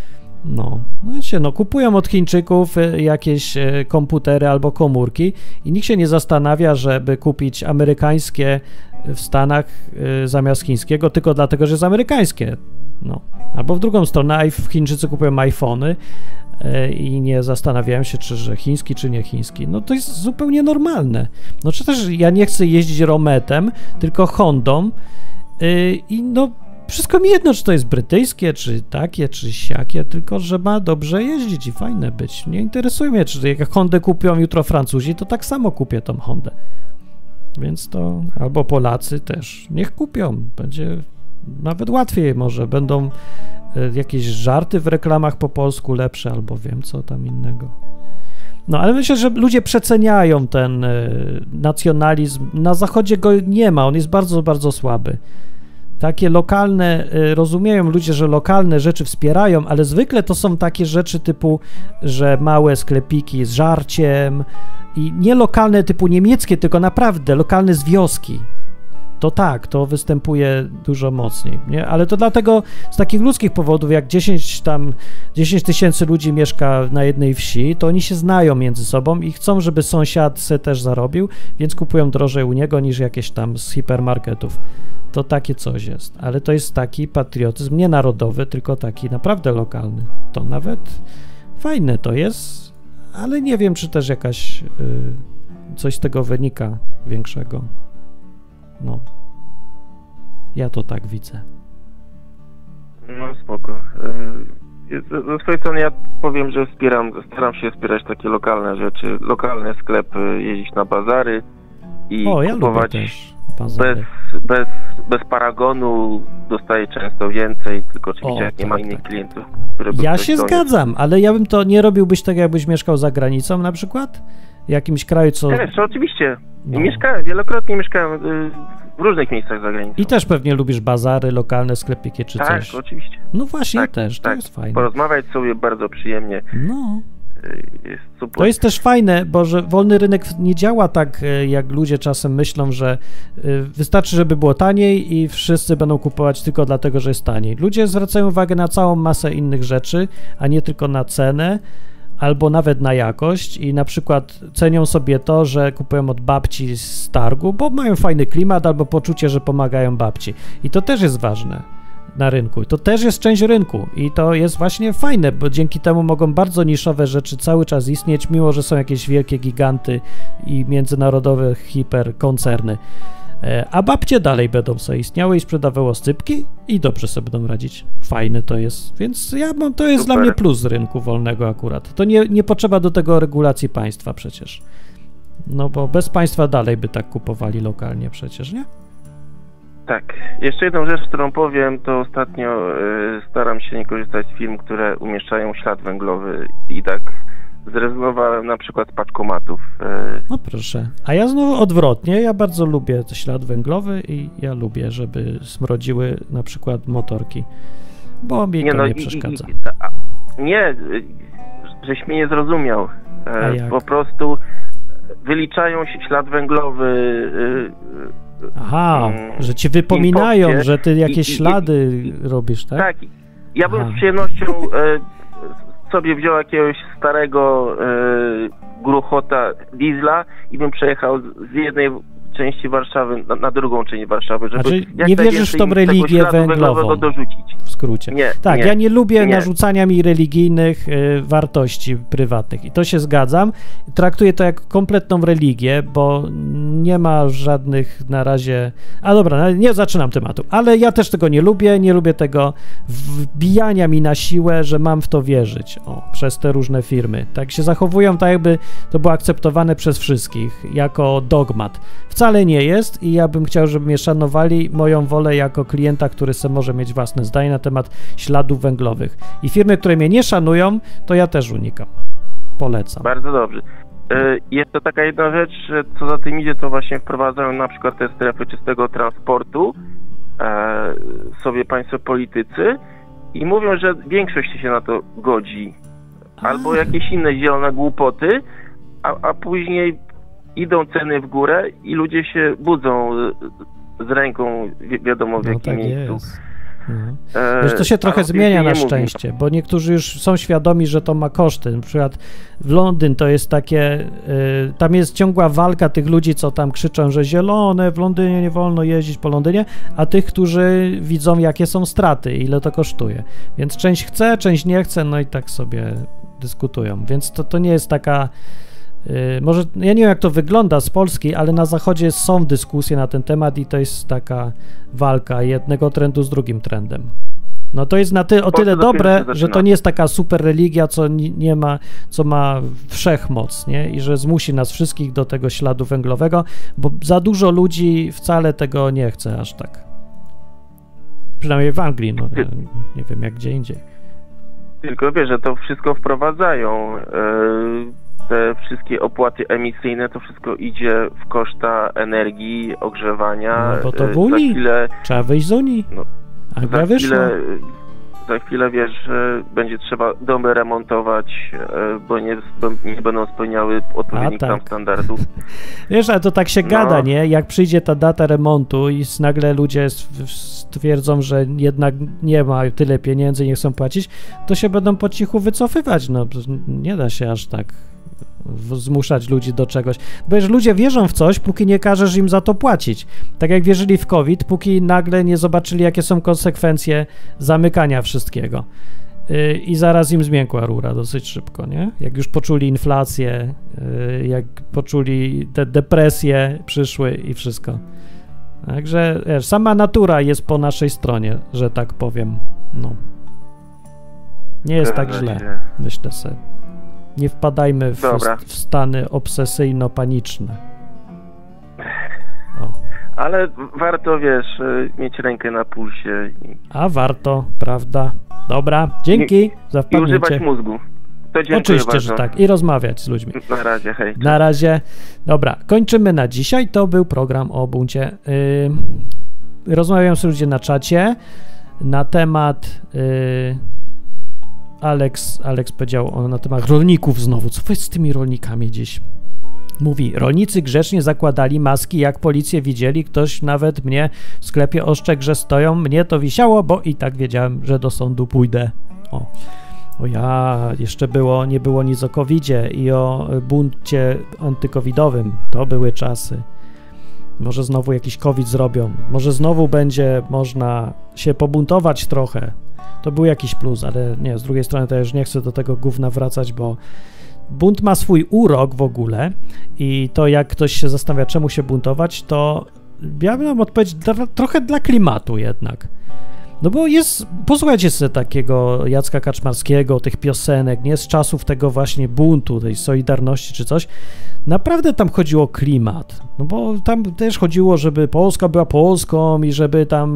Kupują od Chińczyków jakieś komputery albo komórki i nikt się nie zastanawia, żeby kupić amerykańskie w Stanach zamiast chińskiego, tylko dlatego, że jest amerykańskie. Albo w drugą stronę, Chińczycy kupują iPhony i nie zastanawiają się, czy chiński, czy nie chiński. No to jest zupełnie normalne. Czy też ja nie chcę jeździć Rometem, tylko Hondą wszystko mi jedno, czy to jest brytyjskie, czy takie, czy siakie, tylko że ma dobrze jeździć i fajne być. Nie interesuje mnie, czy jak Hondę kupią jutro Francuzi, to tak samo kupię tą Hondę. Więc to, albo Polacy też, niech kupią, będzie nawet łatwiej może, będą jakieś żarty w reklamach po polsku lepsze, albo wiem co tam innego. Ale myślę, że ludzie przeceniają ten nacjonalizm. Na zachodzie go nie ma, on jest bardzo, bardzo słaby. Takie lokalne, rozumieją ludzie, że lokalne rzeczy wspierają, ale zwykle to są takie rzeczy typu, że małe sklepiki z żarciem i nie lokalne typu niemieckie, tylko naprawdę lokalne z wioski. To tak, to występuje dużo mocniej, nie? Ale to dlatego z takich ludzkich powodów, jak 10 tysięcy ludzi mieszka na jednej wsi, to oni się znają między sobą i chcą, żeby sąsiad se też zarobił, więc kupują drożej u niego niż jakieś tam z hipermarketów. To takie coś jest, ale to jest taki patriotyzm nie narodowy, tylko taki naprawdę lokalny. To nawet fajne to jest, ale nie wiem, czy też jakaś coś z tego wynika większego. No. Ja to tak widzę. No spoko. Ze swojej strony ja powiem, że staram się wspierać takie lokalne rzeczy, lokalne sklepy, jeździć na bazary i kupować ja lubię też bazary. Bez paragonu dostaję często więcej, tylko oczywiście jak nie ma innych klientów, które by ja się zgadzam, ale ja bym to nie robiłbyś tak, jakbyś mieszkał za granicą na przykład? W jakimś kraju, co... Też, oczywiście. No. Wielokrotnie mieszkałem w różnych miejscach za granicą. I też pewnie lubisz bazary, lokalne sklepiki czy coś. Tak, oczywiście. No właśnie, też, to jest fajne. Porozmawiać sobie bardzo przyjemnie. No. Jest super. To jest też fajne, bo że wolny rynek nie działa tak, jak ludzie czasem myślą, że wystarczy, żeby było taniej i wszyscy będą kupować tylko dlatego, że jest taniej. Ludzie zwracają uwagę na całą masę innych rzeczy, a nie tylko na cenę, albo nawet na jakość i na przykład cenią sobie to, że kupują od babci z targu, bo mają fajny klimat albo poczucie, że pomagają babci. I to też jest ważne na rynku. To też jest część rynku i to jest właśnie fajne, bo dzięki temu mogą bardzo niszowe rzeczy cały czas istnieć, mimo że są jakieś wielkie giganty i międzynarodowe hiperkoncerny. A babcie dalej będą sobie istniały i sprzedawały oscypki i dobrze sobie będą radzić. Fajne to jest, więc to jest dla mnie plus rynku wolnego akurat. To nie potrzeba do tego regulacji państwa przecież. No bo bez państwa dalej by tak kupowali lokalnie przecież, nie? Tak. Jeszcze jedną rzecz, którą powiem, to ostatnio staram się nie korzystać z firm, które umieszczają ślad węglowy i tak zrezygnowałem na przykład z paczkomatów. No proszę. A ja znowu odwrotnie. Ja bardzo lubię ślad węglowy i ja lubię, żeby smrodziły na przykład motorki, bo mi to nie przeszkadza. Nie, żeś mnie nie zrozumiał. Po prostu wyliczają się ślad węglowy. Aha, że ci wypominają, że ty jakieś ślady robisz, tak? Tak. Ja bym z przyjemnością sobie wziął jakiegoś starego gruchota diesla i bym przejechał z jednej części Warszawy na drugą część Warszawy, żeby znaczy, nie wierzysz w tą religię węglową dorzucić. W skrócie. Nie, tak, ja nie lubię narzucania mi religijnych wartości prywatnych i to się zgadzam. Traktuję to jako kompletną religię, bo nie ma żadnych na razie... A dobra, nie zaczynam tematu, ale ja też tego nie lubię tego wbijania mi na siłę, że mam w to wierzyć, przez te różne firmy. Tak się zachowują, tak jakby to było akceptowane przez wszystkich, jako dogmat. Wcale nie jest i ja bym chciał, żeby mnie szanowali moją wolę jako klienta, który sobie może mieć własne zdanie na temat śladów węglowych. I firmy, które mnie nie szanują, to ja też unikam. Polecam. Bardzo dobrze. Jest to taka jedna rzecz, że co za tym idzie, to właśnie wprowadzają na przykład te strefy czystego transportu sobie państwo politycy i mówią, że większość się na to godzi. Albo jakieś inne zielone głupoty, a później idą ceny w górę i ludzie się budzą z ręką wiadomo w jakim miejscu. Wiesz, to się trochę zmienia na szczęście, bo niektórzy już są świadomi, że to ma koszty. Na przykład w Londyn to jest takie, tam jest ciągła walka tych ludzi, co tam krzyczą, że zielone, w Londynie nie wolno jeździć po Londynie, a tych, którzy widzą, jakie są straty, ile to kosztuje. Więc część chce, część nie chce, no i tak sobie dyskutują. Więc to nie jest taka... Może, ja nie wiem, jak to wygląda z Polski, ale na Zachodzie są dyskusje na ten temat i to jest taka walka jednego trendu z drugim trendem. No to jest o tyle dobre, że to nie jest taka super religia, co ma wszechmoc, nie? I że zmusi nas wszystkich do tego śladu węglowego, bo za dużo ludzi wcale tego nie chce aż tak. Przynajmniej w Anglii, no nie wiem jak gdzie indziej. Tylko wiesz, że to wszystko wprowadzają. Te wszystkie opłaty emisyjne, to wszystko idzie w koszta energii, ogrzewania. No bo to w Unii. Trzeba wyjść z Unii. No, za chwilę wiesz, że będzie trzeba domy remontować, bo nie będą spełniały odpowiednich tam standardów. Wiesz, ale to tak się gada, nie? Jak przyjdzie ta data remontu i nagle ludzie stwierdzą, że jednak nie ma tyle pieniędzy i nie chcą płacić, to się będą po cichu wycofywać. No, nie da się aż tak zmuszać ludzi do czegoś, bo już ludzie wierzą w coś, póki nie każesz im za to płacić. Tak jak wierzyli w COVID, póki nagle nie zobaczyli, jakie są konsekwencje zamykania wszystkiego. i zaraz im zmiękła rura dosyć szybko, nie? Jak już poczuli inflację, jak poczuli te depresje przyszły i wszystko. Także wiesz, sama natura jest po naszej stronie, że tak powiem. No. Nie jest tak źle, myślę sobie. Nie wpadajmy w stany obsesyjno-paniczne. O. Ale warto, wiesz, mieć rękę na pulsie. A warto, prawda? Dobra, dzięki za wpadnięcie. I używać mózgu. To oczywiście, bardzo. że tak. I rozmawiać z ludźmi. Na razie, hej. Na razie. Dobra, kończymy na dzisiaj. To był program o buncie. Rozmawiam z ludźmi na czacie na temat... Alex powiedział na temat rolników znowu. Co jest z tymi rolnikami dziś? Mówi, rolnicy grzecznie zakładali maski, jak policję widzieli, ktoś nawet mnie w sklepie ostrzegł, że stoją, mnie to wisiało, bo i tak wiedziałem, że do sądu pójdę. O ja, jeszcze nie było nic o COVID-zie i o buncie antykowidowym. To były czasy. Może znowu jakiś COVID zrobią, może znowu będzie można się pobuntować trochę. To był jakiś plus, ale nie, z drugiej strony to ja już nie chcę do tego gówna wracać, bo bunt ma swój urok w ogóle i to jak ktoś się zastanawia, czemu się buntować, to ja bym odpowiedzieć trochę dla klimatu jednak. No bo posłuchajcie sobie takiego Jacka Kaczmarskiego, tych piosenek, nie z czasów tego właśnie buntu, tej Solidarności czy coś. Naprawdę tam chodziło o klimat, no bo tam też chodziło, żeby Polska była Polską i żeby tam...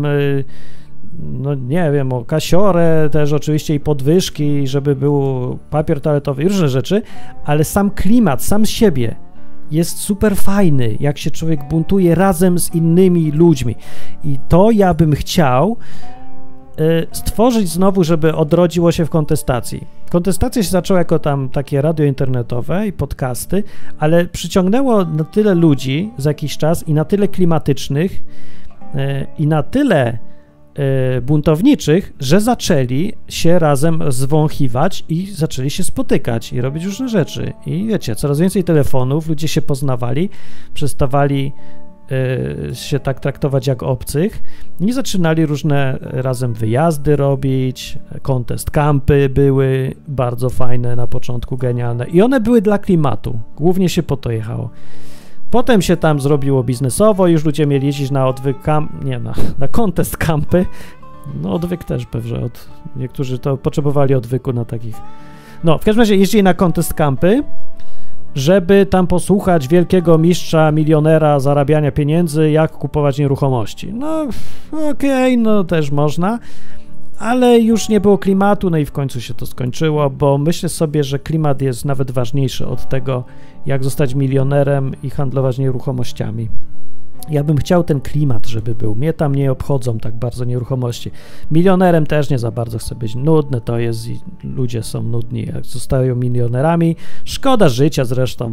no nie wiem, o kasiorę też oczywiście i podwyżki, żeby był papier toaletowy i różne rzeczy, ale sam klimat, sam z siebie jest super fajny, jak się człowiek buntuje razem z innymi ludźmi i to ja bym chciał stworzyć znowu, żeby odrodziło się w kontestacji. Kontestacja się zaczęła jako tam takie radio internetowe i podcasty, ale przyciągnęło na tyle ludzi za jakiś czas i na tyle klimatycznych i na tyle buntowniczych, że zaczęli się razem zwąchiwać i zaczęli się spotykać i robić różne rzeczy. I wiecie, coraz więcej telefonów, ludzie się poznawali, przestawali się tak traktować jak obcych i zaczynali różne razem wyjazdy robić, contest campy były bardzo fajne na początku, genialne i one były dla klimatu, głównie się po to jechało. Potem się tam zrobiło biznesowo, już ludzie mieli jeździć na odwyk na contest campy. No odwyk też pewnie, niektórzy to potrzebowali odwyku na takich. No, w każdym razie jeździli na contest campy, żeby tam posłuchać wielkiego mistrza, milionera zarabiania pieniędzy, jak kupować nieruchomości. No okej, no też można, ale już nie było klimatu, no i w końcu się to skończyło, bo myślę sobie, że klimat jest nawet ważniejszy od tego, jak zostać milionerem i handlować nieruchomościami. Ja bym chciał ten klimat, żeby był. Mnie tam nie obchodzą tak bardzo nieruchomości. Milionerem też nie za bardzo chcę być. Nudne to jest i ludzie są nudni, jak zostają milionerami. Szkoda życia zresztą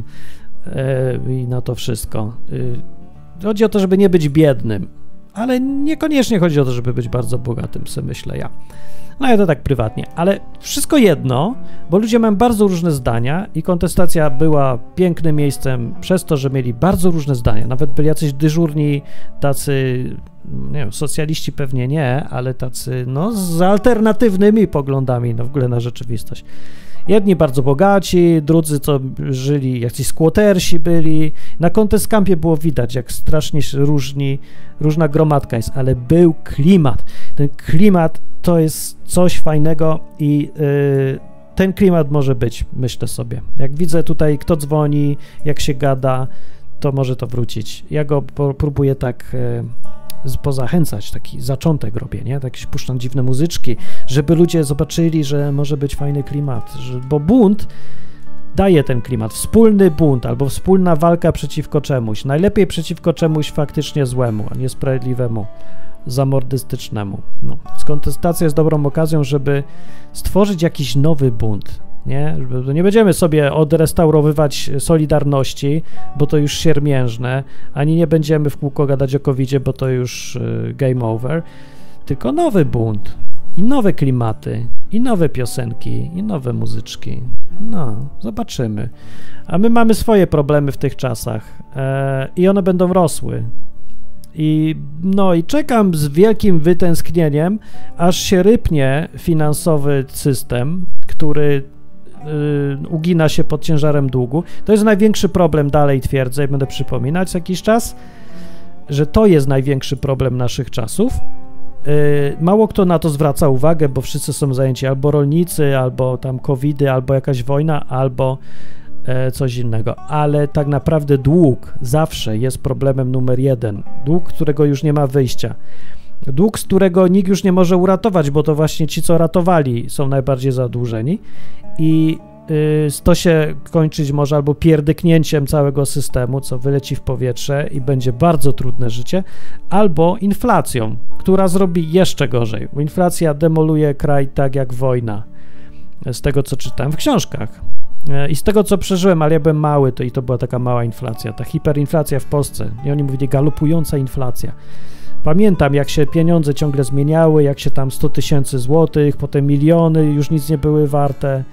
i na to wszystko. Chodzi o to, żeby nie być biednym, ale niekoniecznie chodzi o to, żeby być bardzo bogatym, sobie myślę ja. No ja to tak prywatnie, ale wszystko jedno, bo ludzie mają bardzo różne zdania i kontestacja była pięknym miejscem przez to, że mieli bardzo różne zdania. Nawet byli jacyś dyżurni, tacy, nie wiem, socjaliści pewnie nie, ale tacy, no, z alternatywnymi poglądami, no, w ogóle na rzeczywistość. Jedni bardzo bogaci, drudzy co żyli, jacyś squattersi byli. Na contest campie było widać, jak strasznie różna gromadka jest, ale był klimat. Ten klimat to jest coś fajnego i ten klimat może być, myślę sobie. Jak widzę tutaj, kto dzwoni, jak się gada, to może to wrócić. Ja go próbuję tak pozachęcać, taki zaczątek robię, nie? Tak się puszczam dziwne muzyczki, żeby ludzie zobaczyli, że może być fajny klimat, bo bunt daje ten klimat, wspólny bunt albo wspólna walka przeciwko czemuś, najlepiej przeciwko czemuś faktycznie złemu, a niesprawiedliwemu, zamordystycznemu. No. Kontestacja jest dobrą okazją, żeby stworzyć jakiś nowy bunt, nie? Nie będziemy sobie odrestaurowywać Solidarności, bo to już siermiężne, ani nie będziemy w kółko gadać o COVID-zie, bo to już game over, tylko nowy bunt i nowe klimaty, i nowe piosenki, i nowe muzyczki. No, zobaczymy. A my mamy swoje problemy w tych czasach i one będą rosły. I czekam z wielkim wytęsknieniem, aż się rypnie finansowy system, który ugina się pod ciężarem długu. To jest największy problem, dalej twierdzę i będę przypominać co jakiś czas, że to jest największy problem naszych czasów. Mało kto na to zwraca uwagę, bo wszyscy są zajęci albo rolnicy, albo tam covidy, albo jakaś wojna, albo coś innego, ale tak naprawdę dług zawsze jest problemem numer jeden. Dług, którego już nie ma wyjścia. Dług, z którego nikt już nie może uratować, bo to właśnie ci, co ratowali, są najbardziej zadłużeni i to się kończyć może albo pierdyknięciem całego systemu, co wyleci w powietrze i będzie bardzo trudne życie, albo inflacją, która zrobi jeszcze gorzej, bo inflacja demoluje kraj tak jak wojna, z tego, co czytałem w książkach. I z tego, co przeżyłem, ale ja byłem mały, to była taka mała inflacja, ta hiperinflacja w Polsce. I oni mówili galopująca inflacja. Pamiętam, jak się pieniądze ciągle zmieniały, jak się tam 100 000 złotych, potem miliony już nic nie były warte.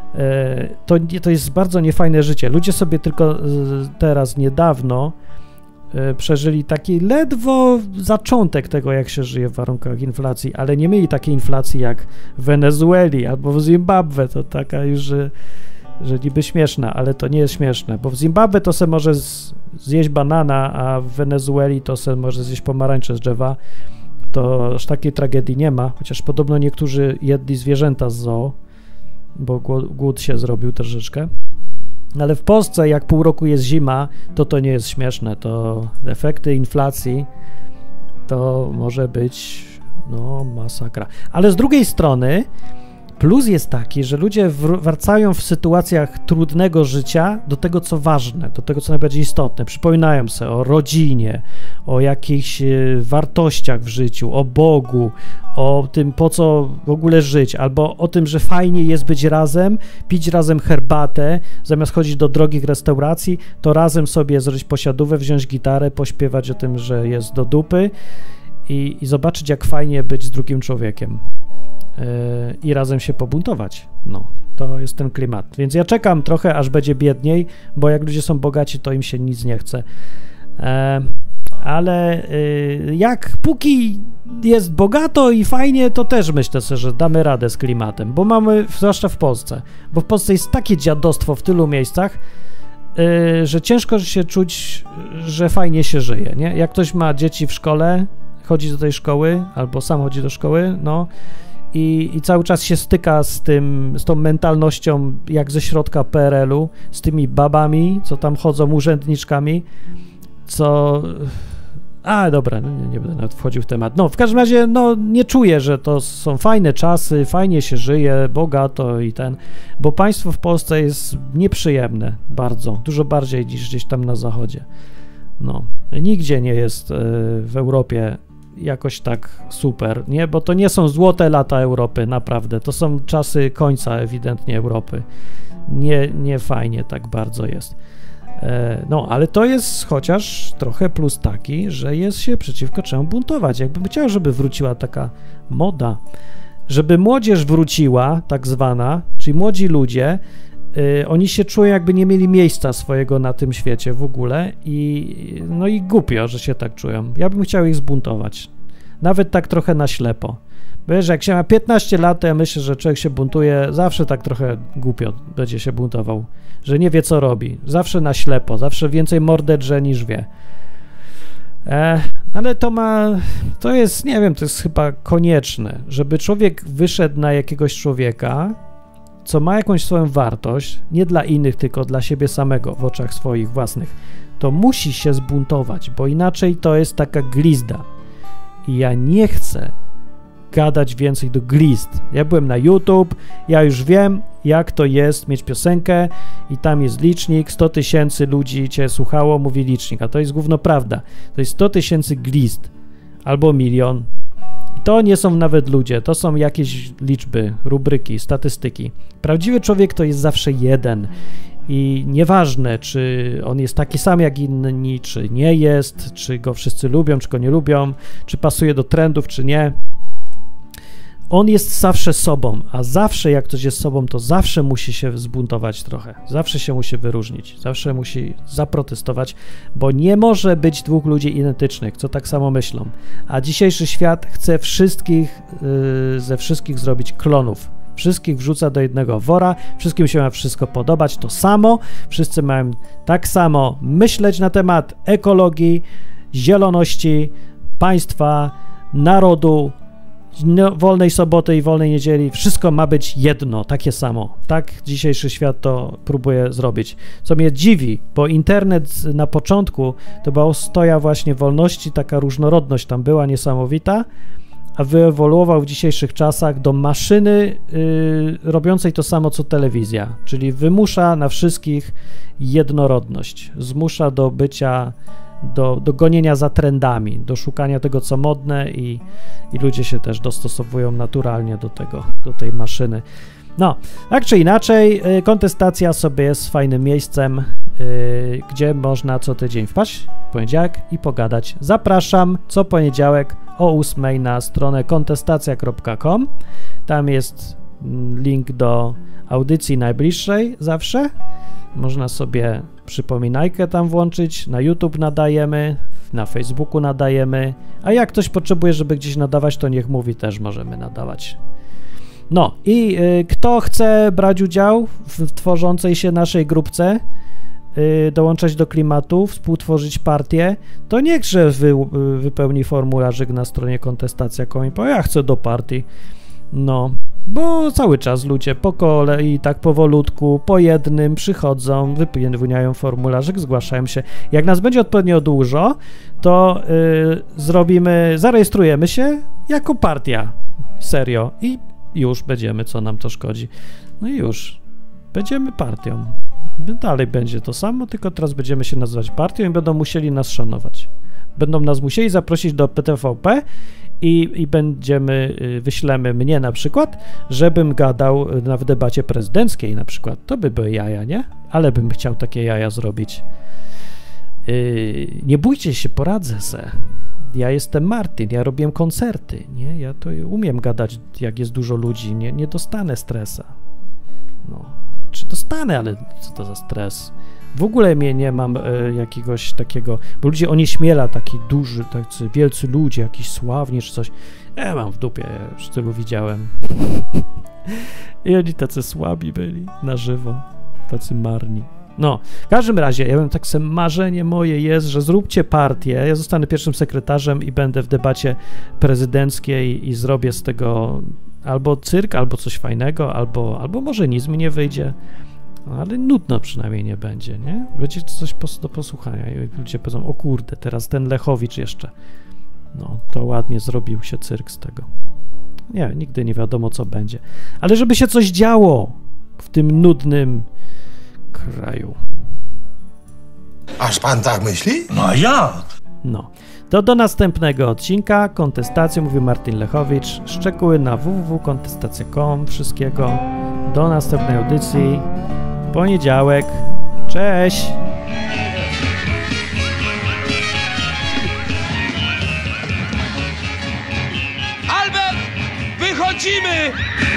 To jest bardzo niefajne życie. Ludzie sobie tylko teraz niedawno przeżyli taki ledwo zaczątek tego, jak się żyje w warunkach inflacji, ale nie mieli takiej inflacji jak w Wenezueli albo w Zimbabwe. To taka już, że niby śmieszna, ale to nie jest śmieszne, bo w Zimbabwe to se może zjeść banana, a w Wenezueli to se może zjeść pomarańcze z drzewa. To aż takiej tragedii nie ma, chociaż podobno niektórzy jedli zwierzęta z zoo, bo głód się zrobił troszeczkę. Ale w Polsce, jak pół roku jest zima, to nie jest śmieszne. To efekty inflacji to może być masakra. Ale z drugiej strony plus jest taki, że ludzie wracają w sytuacjach trudnego życia do tego, co ważne, do tego, co najbardziej istotne. Przypominają sobie o rodzinie, o jakichś wartościach w życiu, o Bogu, o tym, po co w ogóle żyć, albo o tym, że fajnie jest być razem, pić razem herbatę, zamiast chodzić do drogich restauracji, to razem sobie zrobić posiadówę, wziąć gitarę, pośpiewać o tym, że jest do dupy i zobaczyć, jak fajnie być z drugim człowiekiem. I razem się pobuntować. To jest ten klimat. Więc ja czekam trochę, aż będzie biedniej, bo jak ludzie są bogaci, to im się nic nie chce. Ale póki jest bogato i fajnie, to też myślę sobie, że damy radę z klimatem, bo mamy, zwłaszcza w Polsce, bo w Polsce jest takie dziadostwo w tylu miejscach, że ciężko się czuć, że fajnie się żyje, nie? Jak ktoś ma dzieci w szkole, chodzi do tej szkoły, albo sam chodzi do szkoły, i cały czas się styka z tą mentalnością jak ze środka PRL-u, z tymi babami, co tam chodzą urzędniczkami, dobra, nie będę nawet wchodził w temat. W każdym razie, nie czuję, że to są fajne czasy, fajnie się żyje, bogato bo państwo w Polsce jest nieprzyjemne bardzo, dużo bardziej niż gdzieś tam na zachodzie. Nigdzie nie jest w Europie jakoś tak super, nie? Bo to nie są złote lata Europy, naprawdę. To są czasy końca ewidentnie Europy. Nie fajnie tak bardzo jest. Ale to jest chociaż trochę plus taki, że jest się przeciwko czemu buntować. Jakbym chciał, żeby wróciła taka moda, żeby młodzież wróciła, tak zwana, czyli młodzi ludzie, oni się czują, jakby nie mieli miejsca swojego na tym świecie w ogóle i głupio, że się tak czują. Ja bym chciał ich zbuntować. Nawet tak trochę na ślepo. Wiesz, jak się ma 15 lat, to ja myślę, że człowiek się buntuje, zawsze tak trochę głupio będzie się buntował, że nie wie, co robi. Zawsze na ślepo, zawsze więcej mordę drze niż wie. Ale to jest, nie wiem, to jest chyba konieczne, żeby człowiek wyszedł na jakiegoś człowieka, co ma jakąś swoją wartość, nie dla innych, tylko dla siebie samego, w oczach swoich własnych, to musi się zbuntować, bo inaczej to jest taka glizda. I ja nie chcę gadać więcej do glizd. Ja byłem na YouTube, ja już wiem, jak to jest mieć piosenkę i tam jest licznik, 100 000 ludzi cię słuchało, mówi licznik, a to jest gówno prawda. To jest 100 000 glizd albo 1 000 000. To nie są nawet ludzie, to są jakieś liczby, rubryki, statystyki. Prawdziwy człowiek to jest zawsze jeden i nieważne, czy on jest taki sam jak inni, czy nie jest, czy go wszyscy lubią, czy go nie lubią, czy pasuje do trendów, czy nie. on jest zawsze sobą, a zawsze jak ktoś jest sobą, to zawsze musi się zbuntować trochę, zawsze się musi wyróżnić, zawsze musi zaprotestować, bo nie może być dwóch ludzi identycznych, co tak samo myślą, a dzisiejszy świat chce wszystkich, ze wszystkich zrobić klonów. Wszystkich wrzuca do jednego wora, wszystkim się ma wszystko podobać, to samo, wszyscy mają tak samo myśleć na temat ekologii, zieloności, państwa, narodu, wolnej soboty i wolnej niedzieli, wszystko ma być jedno, takie samo. Tak dzisiejszy świat to próbuje zrobić. Co mnie dziwi, bo internet na początku to była ostoja właśnie wolności, taka różnorodność tam była niesamowita, a wyewoluował w dzisiejszych czasach do maszyny robiącej to samo co telewizja, czyli wymusza na wszystkich jednorodność, zmusza do bycia, do gonienia za trendami, do szukania tego, co modne i ludzie się też dostosowują naturalnie do tej maszyny. No, tak czy inaczej, kontestacja sobie jest fajnym miejscem, gdzie można co tydzień wpaść w poniedziałek i pogadać. Zapraszam co poniedziałek o 8:00 na stronę kontestacja.com. Tam jest link do audycji najbliższej zawsze. Można sobie przypominajkę tam włączyć, na YouTube nadajemy, na Facebooku nadajemy, a jak ktoś potrzebuje, żeby gdzieś nadawać, to niech mówi, też możemy nadawać. No i kto chce brać udział w tworzącej się naszej grupce, dołączać do klimatu, współtworzyć partię, to niechże wypełni formularzyk na stronie kontestacja.com i powie, ja chcę do partii. No, bo cały czas ludzie po kolei, tak powolutku, po jednym przychodzą, wypełniają formularzyk, zgłaszają się. Jak nas będzie odpowiednio dużo, to zarejestrujemy się jako partia. Serio. I już będziemy, co nam to szkodzi. No i już. Będziemy partią. Dalej będzie to samo, tylko teraz będziemy się nazywać partią i będą musieli nas szanować. Będą nas musieli zaprosić do PTVP i wyślemy mnie na przykład, żebym gadał w debacie prezydenckiej na przykład. To by były jaja, nie? Ale bym chciał takie jaja zrobić. Nie bójcie się, poradzę se. Ja jestem Martin, ja robiłem koncerty, nie? Ja to umiem gadać, jak jest dużo ludzi, nie dostanę stresa. No, czy dostanę, ale co to za stres? W ogóle nie mam jakiegoś takiego, bo ludzie onieśmiela taki duży, tacy wielcy ludzie, jakiś sławni czy coś. Ja mam w dupie, ja już tylu widziałem. I oni tacy słabi byli na żywo, tacy marni. No, w każdym razie, ja bym tak sobie, marzenie moje jest, że zróbcie partię, ja zostanę pierwszym sekretarzem i będę w debacie prezydenckiej i zrobię z tego albo cyrk, albo coś fajnego, albo może nic mi nie wyjdzie, ale nudno przynajmniej nie będzie, nie? Będzie coś do posłuchania i ludzie powiedzą, o kurde, teraz ten Lechowicz jeszcze, no, to ładnie zrobił się cyrk z tego. Nie, nigdy nie wiadomo, co będzie, ale żeby się coś działo w tym nudnym kraju. Aż pan tak myśli? No a jak? No, to do następnego odcinka. Kontestację mówił Martin Lechowicz. Szczegóły na www.kontestacja.com. Wszystkiego. Do następnej audycji. Poniedziałek. Cześć! Albert! Wychodzimy!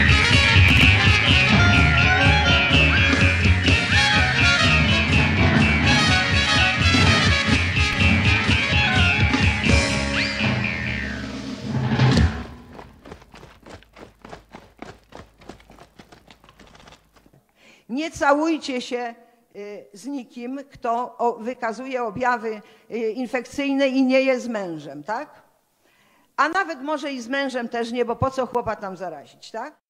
Nie całujcie się z nikim, kto wykazuje objawy infekcyjne i nie jest mężem, tak? A nawet może i z mężem też nie, bo po co chłopa tam zarazić, tak?